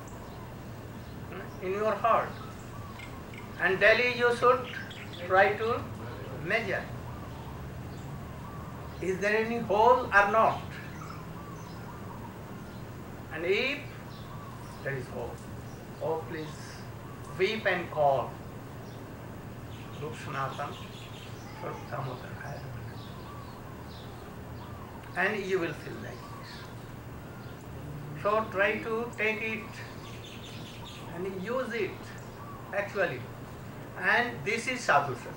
Speaker 1: in your heart, and daily you should try to measure, is there any hole or not? And if there is hole, oh please weep and call Rup Sanatan, Sarup Damodar, and you will feel like this. So try to take it and use it actually. And this is sadhusha.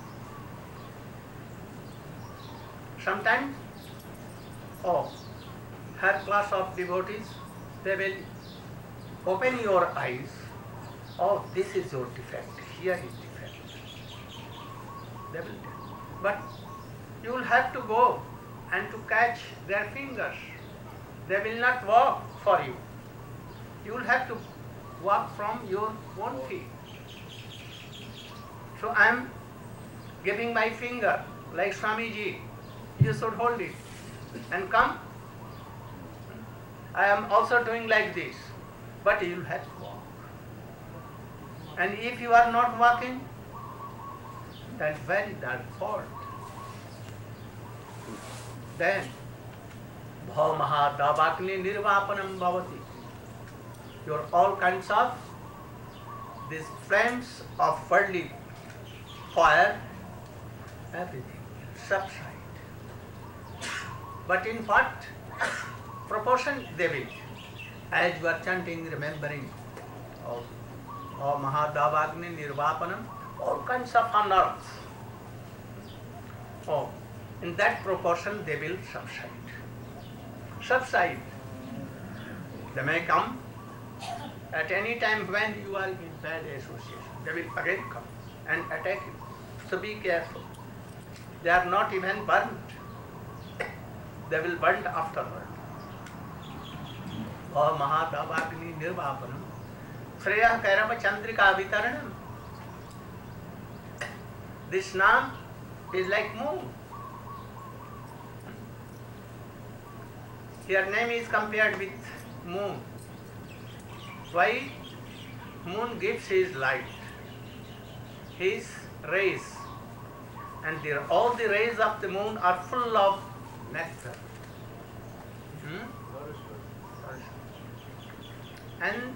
Speaker 1: Sometimes, oh, her class of devotees, they will open your eyes. Oh, this is your defect. Here is defect. They will tell. But you will have to go and to catch their fingers. They will not walk for you. You will have to walk from your own feet. So I am giving my finger like Swamiji. You should hold it and come. I am also doing like this, but you will have to walk. And if you are not walking, that's very bad fault. Then, bhavaha dabakni nirvapanam bhavati. Your all kinds of these flames of worldly fire, everything subside. But in what proportion they will? As you are chanting, remembering, oh, oh Mahadavagni Nirvapanam, all kinds of honors. Oh, in that proportion they will subside. Subside. They may come at any time when you are in bad association. They will again come and attack you. So be careful. They are not even burnt. They will burn afterward. Oh Mahadavagni Nirvapanam. Shreyah Kairama Chandrika Vitaranam. This Nam is like moon. Your name is compared with moon. Why? Moon gives his light, his rays, and the, all the rays of the moon are full of nectar. Hmm? And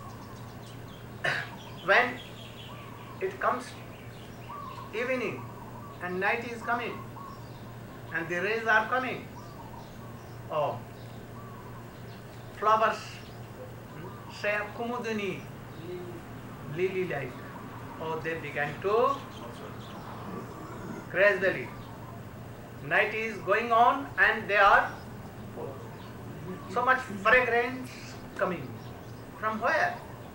Speaker 1: when it comes evening and night is coming and the rays are coming, oh, flowers say Kumudini, lily like, oh, they began to gradually. Night is going on and they are so much fragrance coming. From where?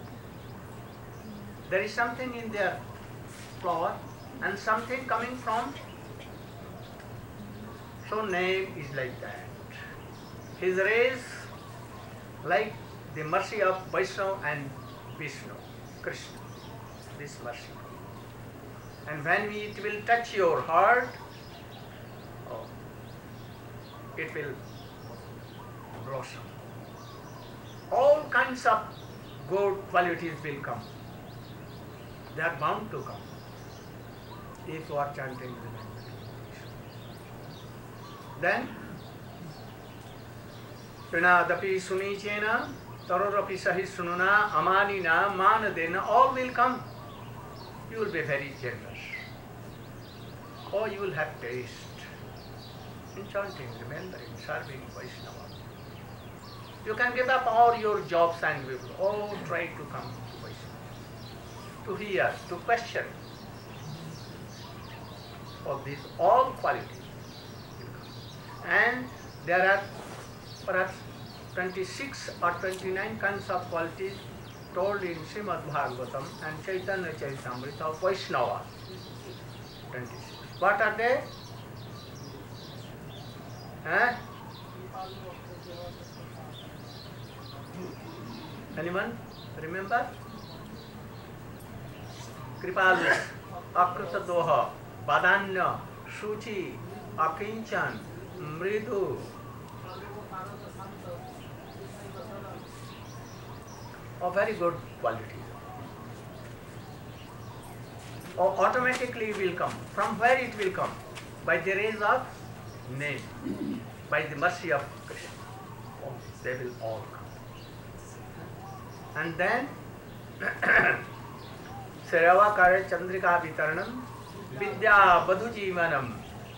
Speaker 1: There is something in their flower and something coming from. So name is like that. His rays like the mercy of Vaishnava and Vishnu, Krishna, this mercy. And when we, it will touch your heart, oh, it will blossom. All kinds of good qualities will come. They are bound to come if you are chanting the name. Then, Pinadapi Sunichena, Tarorapi Sahisununa, Amanina, Manadena, all will come. You will be very generous. Or you will have taste in chanting, remembering, serving Vaishnava. You can give up all your jobs and will all try to come to Vaishnava, to hear, to question. For these all qualities. And there are perhaps twenty-six or twenty-nine kinds of qualities told in Srimad Bhagavatam and Chaitanya Charitamrita of Vaishnava. twenty-six. What are they? Huh? Anyone remember? Kripalu, Akrita Doha, Badanya, Shuchi, Akinchan, Mridu. A very good quality. Or automatically will come. From where it will come? By the rays of name, by the mercy of Krishna. Oh, they will all come. And then Sarava Kare Chandrika Vitaranam Vidya Badhu Jivanam.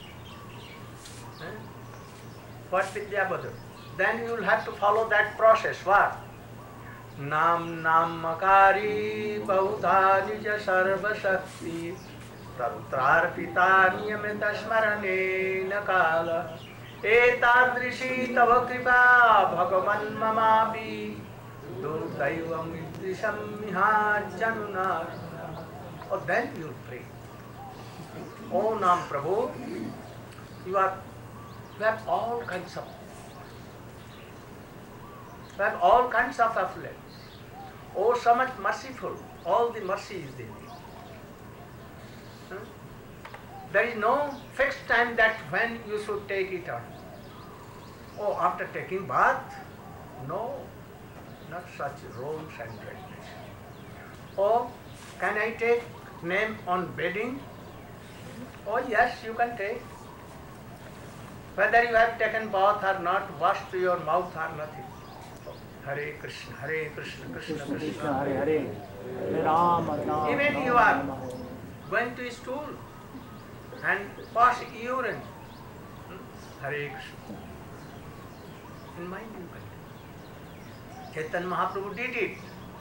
Speaker 1: What Vidya Badhu? Then you will have to follow that process. What? Nam Namakari Bahudha Nija Sarva Shakti Tatrarpita Niyamita Smarane Nakala Etadrishi Tava Kripa Bhagavan Mamapi Durdaivam Idrisham Miha Januna. Oh, then you will pray. Oh Nam Prabhu, you are, you have all kinds of, you have all kinds of affluence. Oh, so much merciful. All the mercy is in him. Hmm? There is no fixed time that when you should take it on. Oh, after taking bath? No, not such roles and greatness. Oh, can I take name on bedding? Oh yes, you can take. Whether you have taken bath or not, washed your mouth or nothing. Hare Krishna, Hare Krishna, Krishna Krishna,
Speaker 5: Hare Hare, Hare Rama, Rama.
Speaker 1: Even you are going to stool and pass urine. Hare Krishna. In mind you can do. Chaitanya Mahaprabhu did it.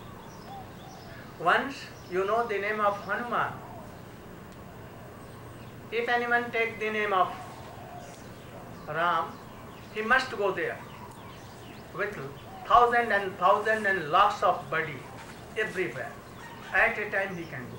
Speaker 1: Once you know the name of Hanuman. If anyone take the name of Ram, he must go there with thousand and thousand and lakhs of body everywhere. At a time he can go.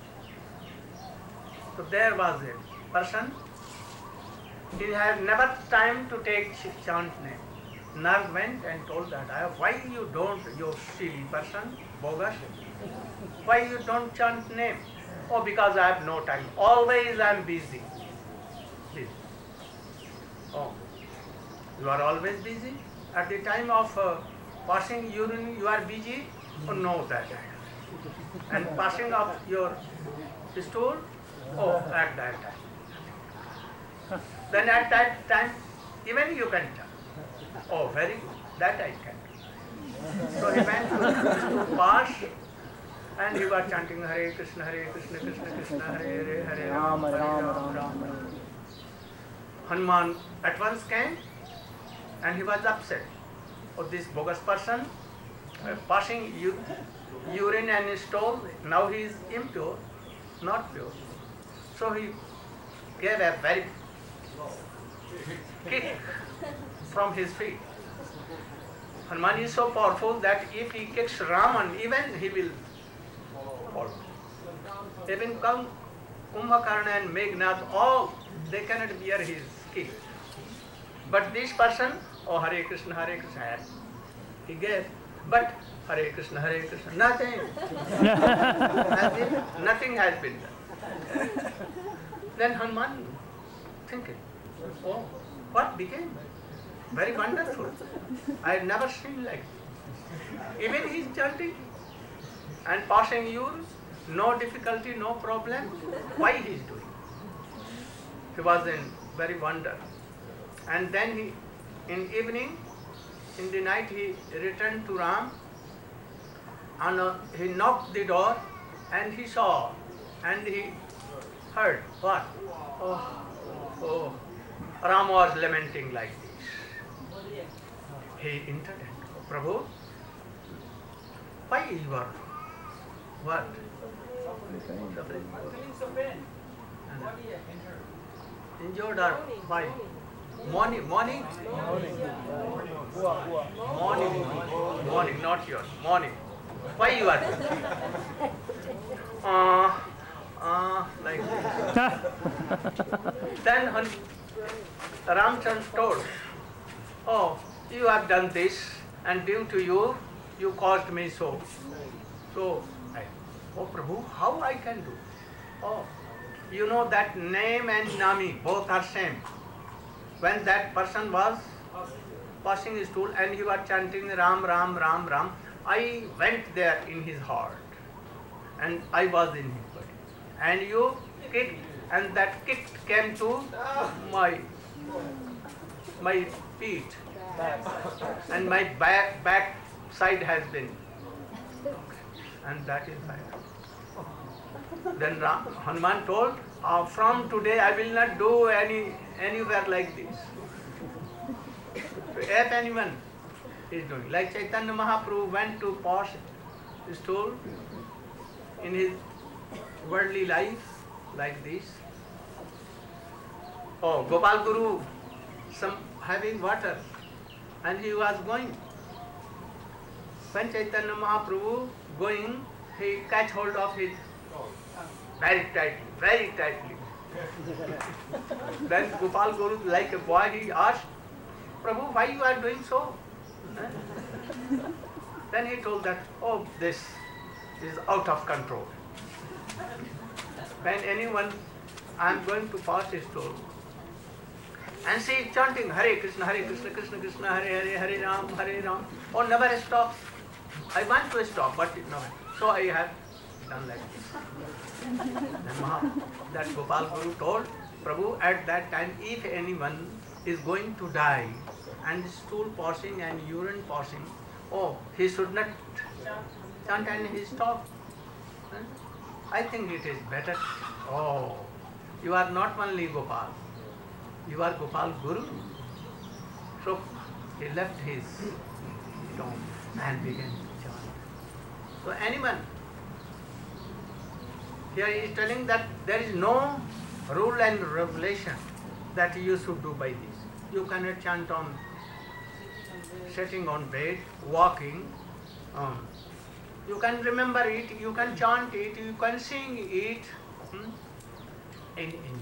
Speaker 1: So there was a person, he had never time to take chant name. Nurse went and told that, why you don't, you silly person, bogus, why you don't chant name? Oh, because I have no time. Always I am busy. Busy. Oh, you are always busy? At the time of uh, passing urine, you are busy? Oh, no, that. And passing of your stool? Oh, at that time. Then at that time, even you can chant. Oh, very good. That I can do. So he went to, to pass. And he was chanting Hare Krishna, Hare Krishna, Krishna Krishna, Hare Hare, Hare Rama, Rama, Rama, Rama. Hanuman at once came and he was upset. Oh, this bogus person uh, passing u urine and stool, now he is impure, not pure. So he gave a very kick from his feet. Hanuman is so powerful that if he kicks Raman, even he will fall. Even Kumbhakarna and Meghnad, all, they cannot bear his kick. But this person, oh Hare Krishna, Hare Krishna, he gave, but Hare Krishna, Hare Krishna, nothing. nothing, nothing has been done. Then Hanuman thinking, oh, what became? Very wonderful. I have never seen like this. Even he is chanting and passing urine, no difficulty, no problem. Why he is doing? He was in very wonder. And then he, in evening, in the night, he returned to Ram and uh, he knocked the door and he saw and he heard what? Oh, oh, Ram was lamenting like this. He entered and, Prabhu, why you are what? Injured or why? Morning, morning? Morning, morning, not yours, morning. Why you are? Uh, uh, like this. Then Ramchandra told, oh, you have done this and due to you, you caused me so. So, I, oh Prabhu, how I can do? Oh, you know that name and Nami, both are same. When that person was passing his stool and he was chanting Ram, Ram, Ram, Ram, I went there in his heart and I was in his body. And you kicked and that kick came to my, my feet and my back, back side has been, and that is why. Then Ram, Hanuman told, oh, from today I will not do any anywhere like this. If anyone is doing, like Chaitanya Mahaprabhu went to pass stool in his worldly life like this. Oh, Gopal Guru, some having water, and he was going. When Chaitanya Mahaprabhu going, he catch hold of his very tightly, very tightly. Then Gopal Guru, like a boy, he asked, Prabhu, why you are doing so? Then he told that, oh, this is out of control. When anyone, I am going to pass his door, and she is chanting Hare Krishna, Hare Krishna, Krishna Krishna, Hare Hare, Hare Ram, Hare Ram. Oh, never stops. I want to stop, but it never. So I have done like this. Then Maha, that Gopal Guru told Prabhu at that time, if anyone is going to die and stool passing and urine passing, oh, he should not chant and he stop. I think it is better. Oh, you are not only Gopal, you are Gopal Guru. So he left his tomb and began to chant. So anyone, here he is telling that there is no rule and regulation that you should do by this. You cannot chant on sitting on bed, walking. Um, you can remember it, you can chant it, you can sing it. Hmm? In, in.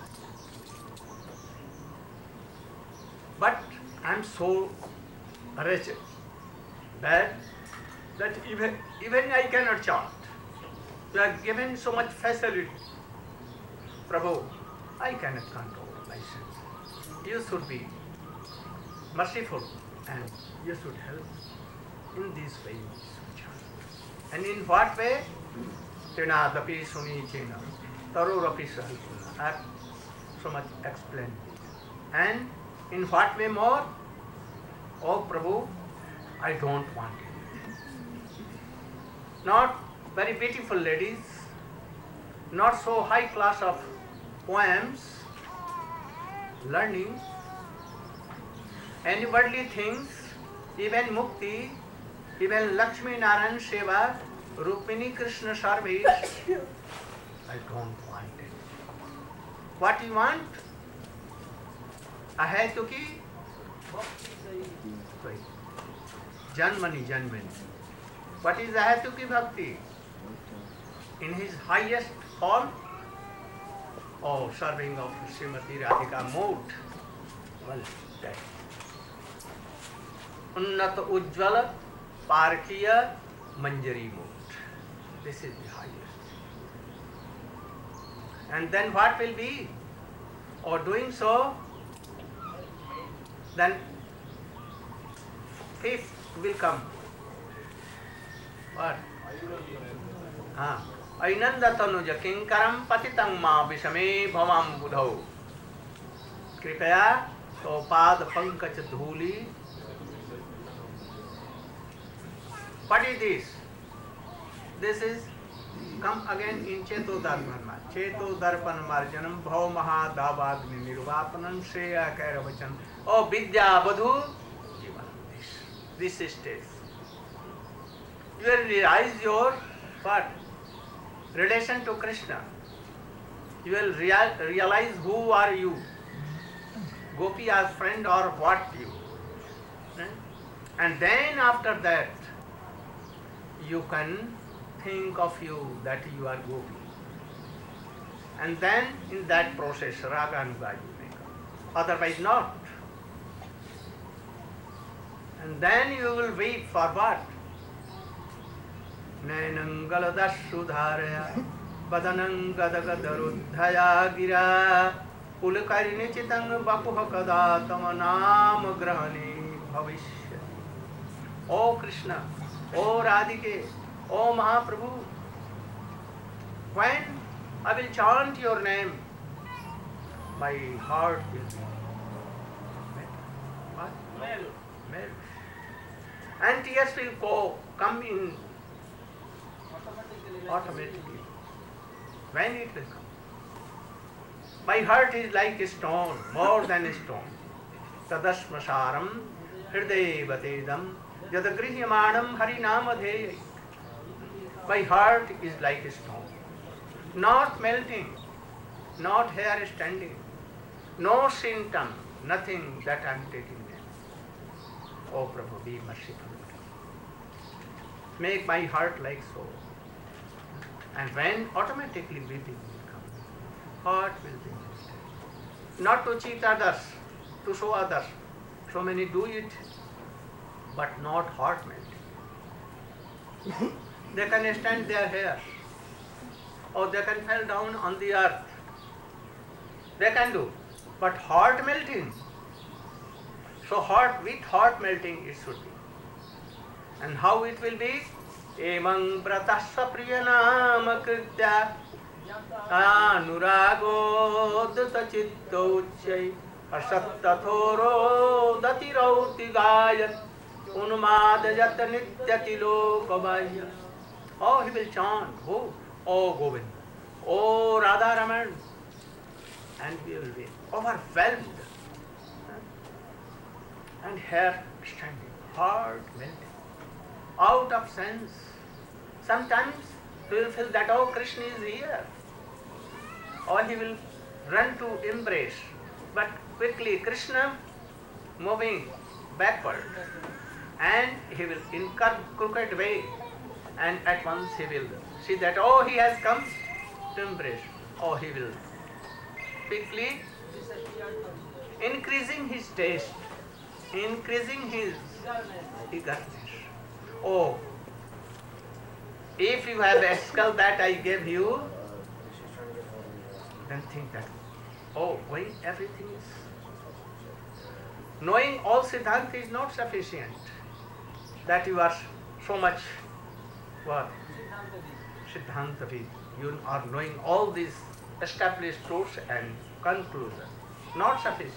Speaker 1: But I am so wretched, bad, that even, even I cannot chant. You are given so much facility. Prabhu, I cannot control myself. You should be merciful and you should help. In this way we should chant. And in what way? Trinadapi suni chena, tarorapi sahipuna. I have so much explained. And in what way more? Oh Prabhu, I don't want it. Not very beautiful ladies, not so high class of poems, learning, any worldly things, even mukti, even Lakshmi Narayan Seva, Rukmini Krishna service, I don't want it. What you want? Ahaytuki? Janmani, Janmani. What is Ahaytuki Bhakti? In his highest form, oh, serving of Srimati Radhika mood. Well, that. Unnat Ujjvala Parkiya Manjari mood. This is the highest. And then what will be? Or doing so, then fifth will come. What? Ah. Ainandatanuja kinkaram patitang ma vishame bhavam budhau. Kripaya topad pankaj dhuli. What is this? This is come again in Cheto Dharma. Cheto Darpan Marjanam Bhav Maha Davagni Nirvapanam Shreya Kairavachan. Oh Vidya Badhu. This, this stage. You will realize your what? Relation to Krishna. You will real, realize who are you. Gopi as friend or what you. And then after that, you can think of you that you are Gopi. And then in that process, Raga Anuga you may come. Otherwise not. And then you will weep for what? Nainangaladas Sudharaya Badanang Gadagadarudhaya Gira Pulakarini Chitang Bapuhakada Tamanam Grahani Bhavishya. O Krishna, O Radhike, O Mahaprabhu, when I will chant your name, my heart will be what? Melt. Melt. And tears will go, come in automatically. When it will come? My heart is like a stone, more than a stone. Tadasmasaram hridayvatedam yadagrihyamanam harinamadheyai. My heart is like a stone. Not melting, not hair standing, no symptom, nothing that I am taking them. Oh Prabhu, be merciful. Make my heart like so. And when automatically weeping will come, heart will be melted. Not to cheat others, to show others. So many do it, but not heart melting. They can stand their hair, or they can fall down on the earth. They can do. But heart melting, so heart with heart melting it should be. And how it will be? Emang pratasya priyanam kritya anurago dutta chitta uchai asattatoro datirauti gayat unmadayat nityati lokavaya. Oh, he will chant, oh, oh Govind, oh Radha Raman, and we will be overwhelmed. And hair standing, heart melting, out of sense. Sometimes we will feel that, oh, Krishna is here, or he will run to embrace. But quickly Krishna moving backward, and he will in crooked way, and at once he will see that, oh, he has come to embrace. Oh, he will quickly increasing his taste, increasing his eagerness. Oh, if you have a skull that I gave you, then think that, oh, why everything is... Knowing all Siddhanta is not sufficient, that you are so much, what? Siddhanta, you are knowing all these established truths and conclusions. Not sufficient.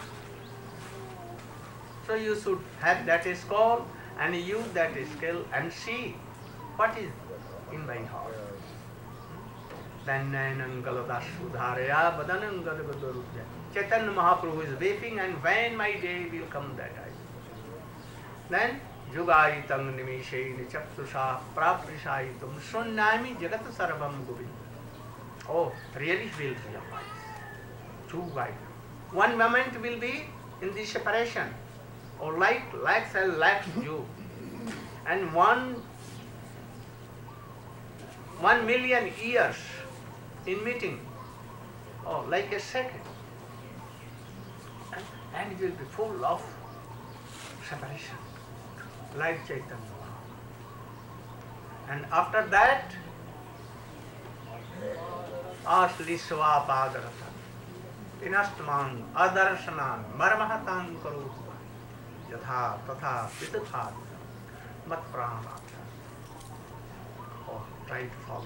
Speaker 1: So you should have that skill and use that skill and see what is in my heart. Chaitanya Mahaprabhu is weeping, and when my day will come that I will. Then Jugayitang Nimeshe Chaptusha Praprishayitum Sunnami Jagat Sarvam Govind. Oh, really will realize. Jugayitang. One moment will be in the separation, or like lakhs and lakhs you, and one one million years in meeting, oh, like a second, and, and it will be full of separation, like Chaitanya. And after that, Asliswa Padarata. Inastman, Adarsanan, Marmahatan Karutva, Yatha, Tatha, Pitatha, Matpramata. Oh, try to follow.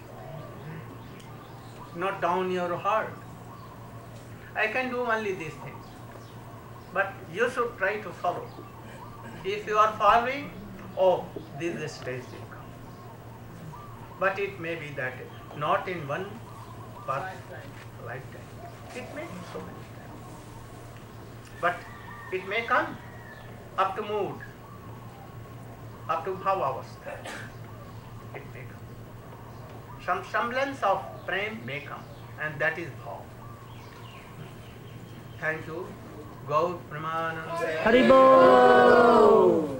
Speaker 1: Not down your heart. I can do only these things, but you should try to follow. If you are following, oh, this stage will come. But it may be that not in one birth, lifetime. It may be so many times. But it may come up to mood, up to bhava-avastha. It may come. Some semblance of prem may come, and that is bhava. Thank you. Gaur Pramananda.
Speaker 5: Haribol.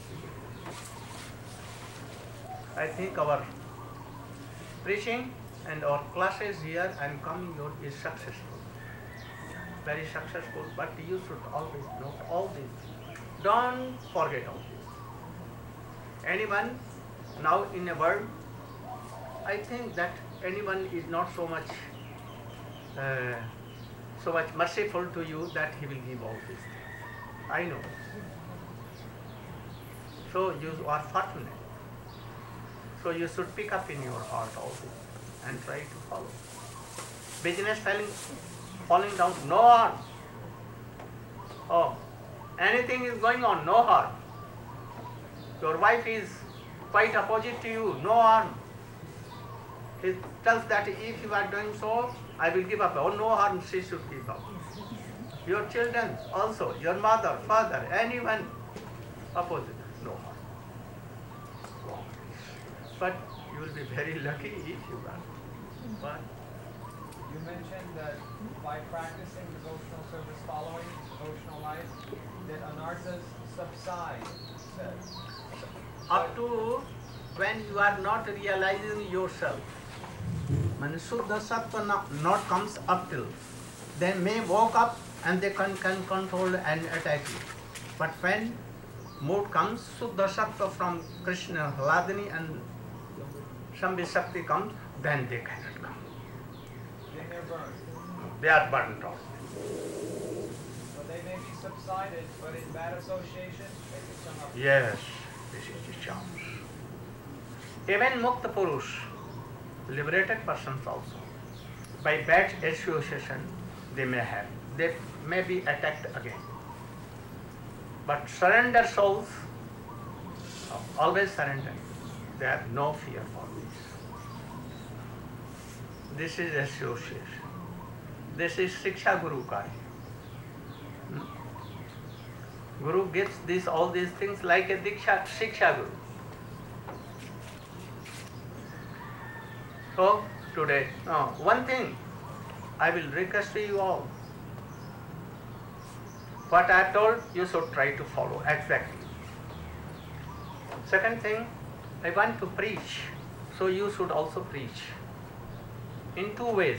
Speaker 1: I think our preaching and our classes here and coming out is successful. Very successful, but you should always know all these. Don't forget all this. Anyone now in a world, I think that anyone is not so much uh, so much merciful to you that he will give all these things. I know. So you are fortunate. So you should pick up in your heart all this and try to follow. Business falling, falling down, no harm. Oh, anything is going on, no harm. Your wife is quite opposite to you, no harm. He tells that if you are doing so, I will give up. Oh, no harm, she should give up. Your children also, your mother, father, anyone opposite, no harm. But you will be very lucky if you are. But
Speaker 2: you mentioned that by practicing devotional service following, devotional life, that anarthas subside, says.
Speaker 1: Up to when you are not realizing yourself, when Shuddha Sattva not, not comes up till, they may walk up and they can, can control and attack you. But when mood comes, Suddha Sattva from Krishna, Hladini and Shambhi Shakti comes, then they cannot come.
Speaker 2: Then they're burned.
Speaker 1: They are burnt off.
Speaker 2: But they may be subsided, but in bad association, they can come up.
Speaker 1: Yes, this is the chance. Even Mukta Purush, liberated persons also, by bad association, they may have, they may be attacked again. But surrender souls, always surrender. They have no fear for this. This is association. This is Shiksha Guru Karya. Hmm? Guru gives this, all these things like a Diksha, Shiksha Guru. So, today, no, one thing I will request to you all. What I have told, you should try to follow exactly. Second thing, I want to preach, so you should also preach. In two ways.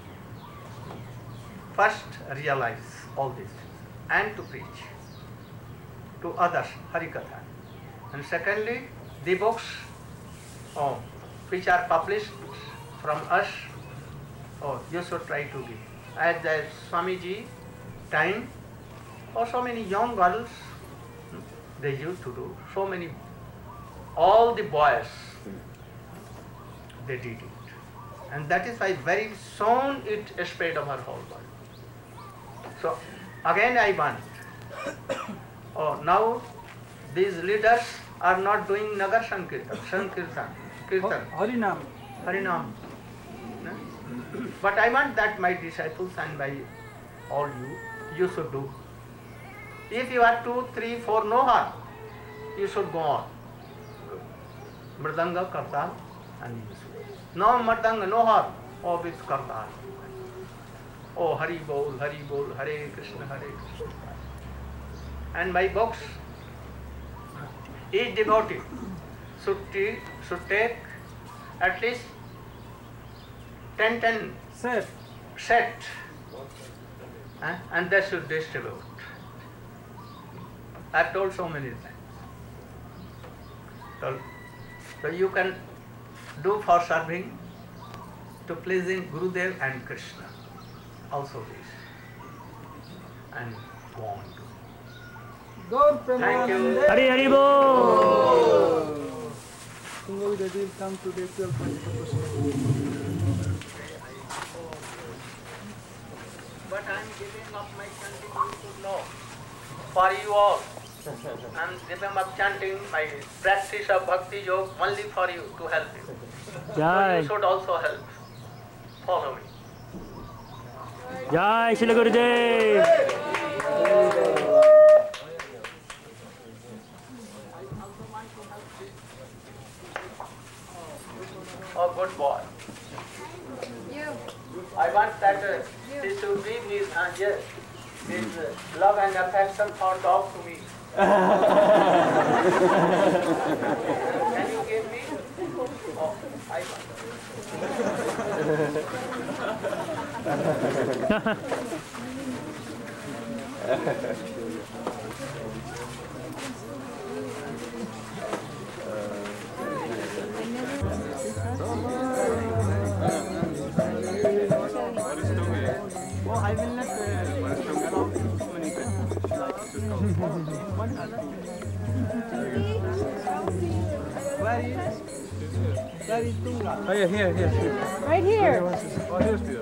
Speaker 1: First, realize all these things and to preach to others, Harikatha. And secondly, the books oh, which are published from us, oh, you should try to give. At the Swamiji time, or so many young girls, they used to do, so many, all the boys, they did it. And that is why very soon it spread over whole world. So, again I want, oh, now these leaders are not doing Nagar Sankirtan, Sankirtan, Kirtan,
Speaker 11: Harinam.
Speaker 1: Harinam. No? But I want that my disciples and by all you, you should do. If you are two, three, four, no harm, you should go on. Mridanga, Kartal, and you should. No Mridanga, no harm, or with Kartal. Oh, Hari Bol, Hari Bol, Hare Krishna, Hare Krishna. And my books, each devotee should, t- should take at least ten, ten set, set eh? and they should distribute. I have told so many times. So, so you can do for serving to pleasing Gurudev and Krishna. Also this. And go on. Thank you.
Speaker 11: Hari Hari Bol. Come to this
Speaker 1: But I am giving up my chanting, you should know. For you all. I am giving up chanting, my practice of bhakti yoga only for you to help you. So you should also help. Follow me.
Speaker 11: Jai Shri Gurudev.
Speaker 1: Oh, good boy.
Speaker 3: You.
Speaker 1: I want that uh, this should give his, uh, yes, his uh, love and affection for dog to me. Can you give me? Oh, I want.
Speaker 11: Oh, I will not uh, allow communication. Where is? Where is Tunga? Oh, yeah, here, here, here.
Speaker 3: Right here.
Speaker 11: Oh, here's here.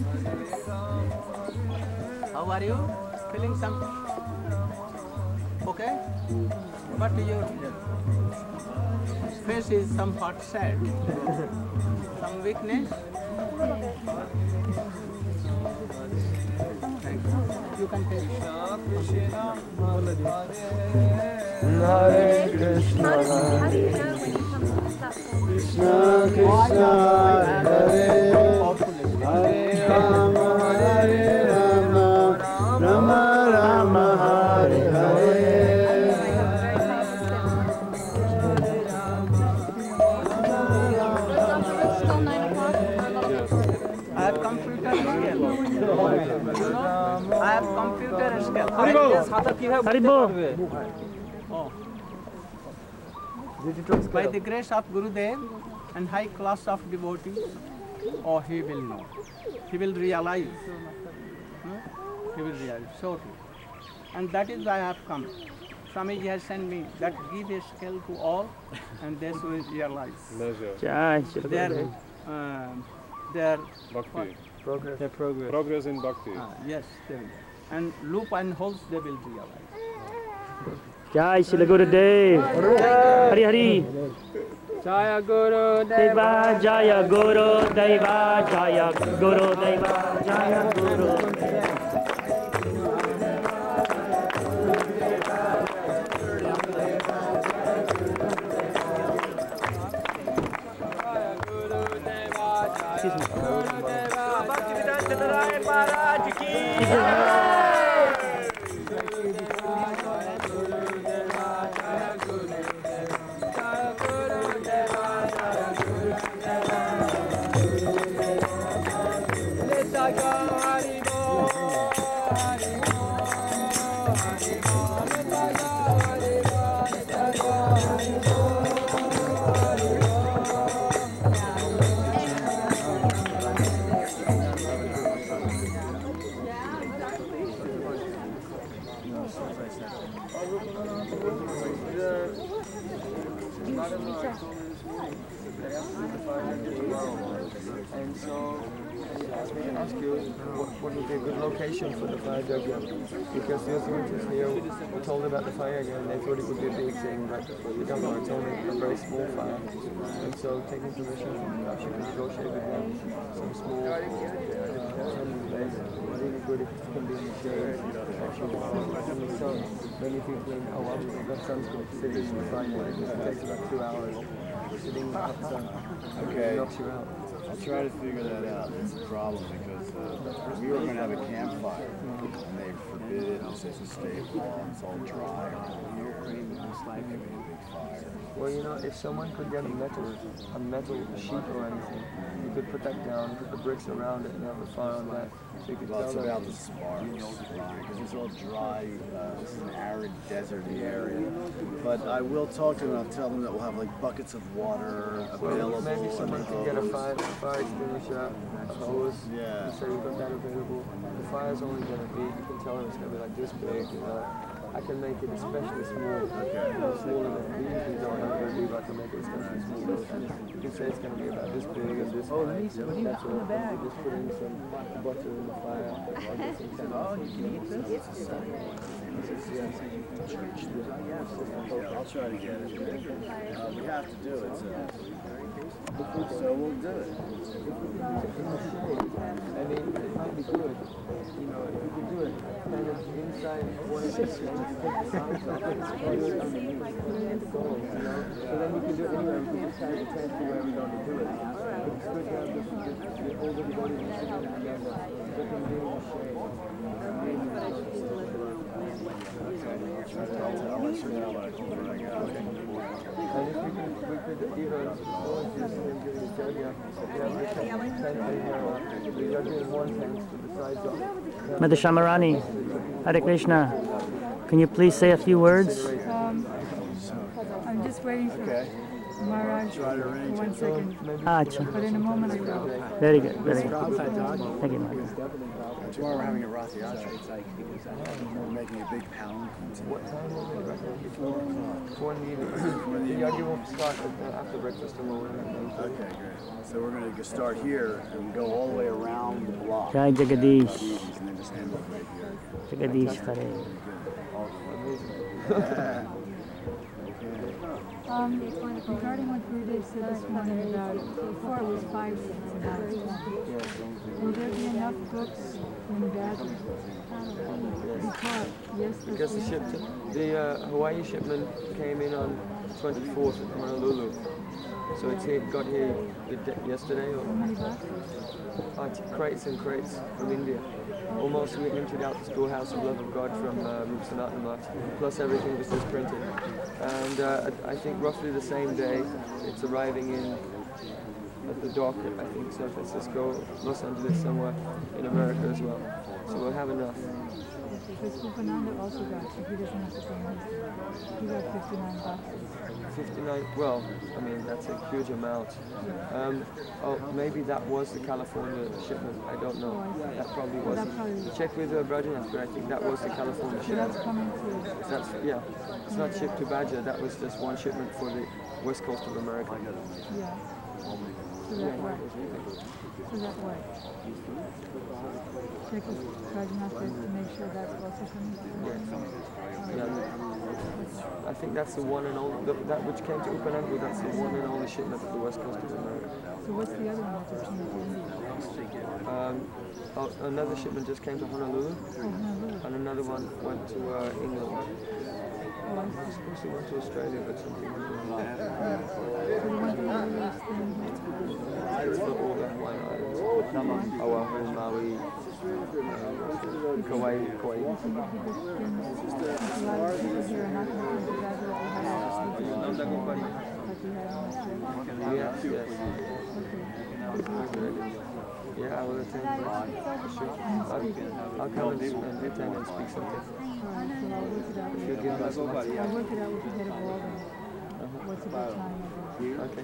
Speaker 11: How are you? Feeling something? Okay? But your face is somewhat sad. Some weakness? You can take it.
Speaker 5: Hare Krishna,
Speaker 3: How do you know when you come to the platform?
Speaker 5: Krishna Krishna, Hare Hare Rama, Hare Rama, Rama Rama, Hare Hare.
Speaker 3: Still nine o'clock?
Speaker 11: I have computer skill. I have computer skill.
Speaker 5: Haribo.
Speaker 11: Haribo. By the grace of Gurudev and high class of devotees, oh, he will know. He will realize. Hmm? He will realize, surely. And that is why I have come. Swamiji has sent me that give a scale to all, and they will realize.
Speaker 9: Measure.
Speaker 11: Their, um, their
Speaker 9: Bhakti.
Speaker 11: Progress. Their progress.
Speaker 9: Progress in bhakti.
Speaker 11: Ah, yes, they will. And loop and holes they will realize.
Speaker 12: Jai Shri Gurudev. Hari Hari.
Speaker 11: Jaya Guru
Speaker 12: Deva, Jaya Guru Deva, Jaya Guru Deva, Jaya Guru Deva.
Speaker 13: And so he asked me to ask you what, what would be a good location for the fire yajna, because the authorities here were told about the fire yajna and they thought it would be a big thing, but they don't know, it's only a very small fire. And so taking permission, perhaps you can negotiate with them some small place, really good if it can be in the shade, actually in the sun. Then you think, oh well, that sun's good, sitting in the fire, it takes about two hours. Sitting in the hot sun.
Speaker 5: Okay.
Speaker 13: It knocks you out.
Speaker 5: I'll try to figure that out. It's a problem because uh, we were going to have a campfire and they forbid it. It's just a state law. It's all dry around here. It's like a big fire.
Speaker 13: Well, you know, if someone could get a metal, a metal sheet or anything, you could put that down, put the bricks around it, and have a fire on that. So you could
Speaker 5: Well, it's
Speaker 13: tell
Speaker 5: about
Speaker 13: them.
Speaker 5: the sparks, because it's all dry. Uh, this is an arid, deserty area. But I will talk to them. I'll tell them that we'll have like buckets of water available.
Speaker 13: Well, maybe someone
Speaker 5: and
Speaker 13: can get a
Speaker 5: hose.
Speaker 13: fire, a fire extinguisher, a hose.
Speaker 5: Yeah.
Speaker 13: You say you've got that available. The fire's only going to be, you can tell them it's going to be like this big, you know. I can make it especially small. Okay. Smaller than we usually don't have to do, but I can make it especially small. You can say it's going to be about this big and this
Speaker 11: Oh,
Speaker 13: high.
Speaker 11: nice. What do you
Speaker 13: That's
Speaker 11: have in the
Speaker 13: all.
Speaker 11: bag?
Speaker 13: Just put in some butter in the fire.
Speaker 11: Oh, you can eat this?
Speaker 5: Yeah, I'll try to get it. Uh, we have to do it, so, so we'll do it.
Speaker 13: I mean, it might be good, you know, if you could do it kind of inside one of these things, take the sides off it, do it underneath the goals, you know, so then you can do it anywhere, you can just have the tent to where we're going to do it. But it's good to have the, the, the older devotees sitting together, they can be in the shade.
Speaker 5: I'll let you know when I come when I got it.
Speaker 13: And if we could, we could either go and do something during the yajna, we have this tent in here, the yajna in one tent with the sides off.
Speaker 12: Mother Shamarani, Hare Krishna. Can you please say a few words?
Speaker 14: Um, I'm just waiting for
Speaker 5: Okay.
Speaker 14: Maharaj for one second.
Speaker 12: Ah, acha.
Speaker 14: But in a moment I will.
Speaker 12: Very good, very good. Thank you, Maharaj.
Speaker 5: Tomorrow we're having a Rath Yatra. We're making a big pound.
Speaker 13: What time will we breakfast? Four o'clock. Four in the evening. The yajna won't start after breakfast tomorrow.
Speaker 5: Okay, great. So we're going to start here and go all the way around the block.
Speaker 12: Jai Jagadish.
Speaker 5: And then just end up right here.
Speaker 12: Jagadish Hare.
Speaker 5: Yeah.
Speaker 14: Um, regarding what Gurudev said this morning about, before it was five cents about it. Will there be enough books in that? Because, yes,
Speaker 13: Because the ship, the uh, Hawaii shipment came in on twenty-fourth at Honolulu. So it's here, got here the day- yesterday or uh, crates and crates from India. Almost we emptied out the Storehouse of Love of God from uh, Rup Sanatana Math, plus everything was just printed. And uh, I I think roughly the same day it's arriving in at the dock at I think San Francisco, Los Angeles, somewhere in America as well. So we'll have enough.
Speaker 14: Because Upananda also got, so he doesn't have to bring his. He got fifty-nine boxes.
Speaker 13: fifty-nine, well, I mean, that's a huge amount. Um, oh, maybe that was the California shipment. I don't know. That probably was. Check with uh, Brajanath, but I think that was the California
Speaker 14: So
Speaker 13: shipment.
Speaker 14: that's coming through.
Speaker 13: That's, yeah. It's not shipped to Badger. That was just one shipment for the west coast of America.
Speaker 14: Yeah. So that works. So that works. Check with Rajanath to make sure that's also coming through.
Speaker 13: Yes. Yeah. I think that's the one and only, the, that which came to Upananda, that's the one and only shipment of the west coast of America.
Speaker 14: So what's the other one that's coming to India?
Speaker 13: Um, oh, another shipment just came to Honolulu,
Speaker 14: Oh, Honolulu.
Speaker 13: and another one went to uh, England.
Speaker 14: Oh, I
Speaker 13: I was supposed to went to Australia, but something went wrong.
Speaker 14: So the one that you released then,
Speaker 13: It's for all the Hawaiian Islands. Oahu, Maui, um, Kauai, Kauai.
Speaker 14: a lot of people here are not going to congratulate you how much you like you had in Australia.
Speaker 13: Yes, yes. Yeah, I will attend. Sure. I'll, I'll come and, and attend and speak something.
Speaker 14: Alright, so I'll work it out.
Speaker 13: If you give us one.
Speaker 14: I'll work it out with the head of Walden. What's a good time?
Speaker 13: Okay.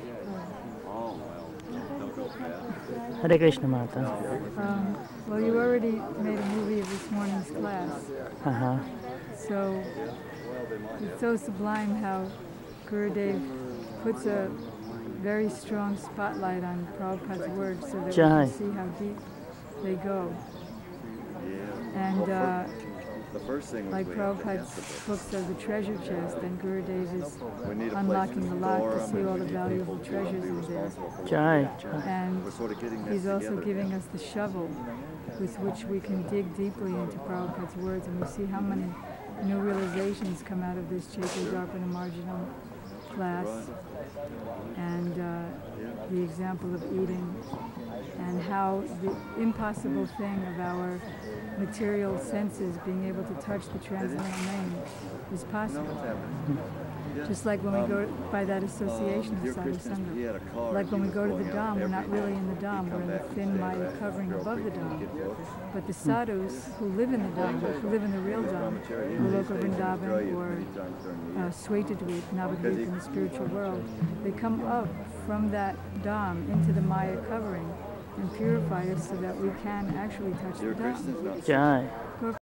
Speaker 12: Hare Krishna Mata.
Speaker 14: Um, well, you already made a movie of this morning's class.
Speaker 12: Uh-huh.
Speaker 14: So it's so sublime how Gurudev puts a very strong spotlight on Prabhupada's words so that
Speaker 12: Jai.
Speaker 14: we can see how deep they go. And uh,
Speaker 5: The first thing was
Speaker 14: like
Speaker 5: we have to
Speaker 14: Prabhupada's
Speaker 5: get the books.
Speaker 14: books are the treasure chest, and Gurudev is
Speaker 5: We need a place
Speaker 14: unlocking
Speaker 5: to
Speaker 14: the lock
Speaker 5: store
Speaker 14: to
Speaker 5: 'em
Speaker 14: see
Speaker 5: and
Speaker 14: all
Speaker 5: we
Speaker 14: the
Speaker 5: need
Speaker 14: valuable
Speaker 5: people to be
Speaker 14: treasures in there.
Speaker 5: responsible for
Speaker 12: Jai.
Speaker 14: And
Speaker 5: We're sort of getting this
Speaker 14: he's also
Speaker 5: together.
Speaker 14: giving us the shovel with which we can dig deeply into Prabhupada's words, and we see how many new realizations come out of this Chaitanya Darpana Marginal class, and uh, the example of eating, and how the impossible thing of our material senses being able to touch the transcendental name is possible. Just like when we go by that association of Sadhu Sangha. Like when we go to the Dham, we're not really in the Dham, we're in the thin Maya covering above the Dham. But the sadhus who live in the Dham, who live in the real Dham, Goloka Vrindavan or uh, Svetadvip, Navadvip in the spiritual world, they come up from that Dham into the Maya covering and purify us so that we can actually touch the Dham.
Speaker 12: Jai.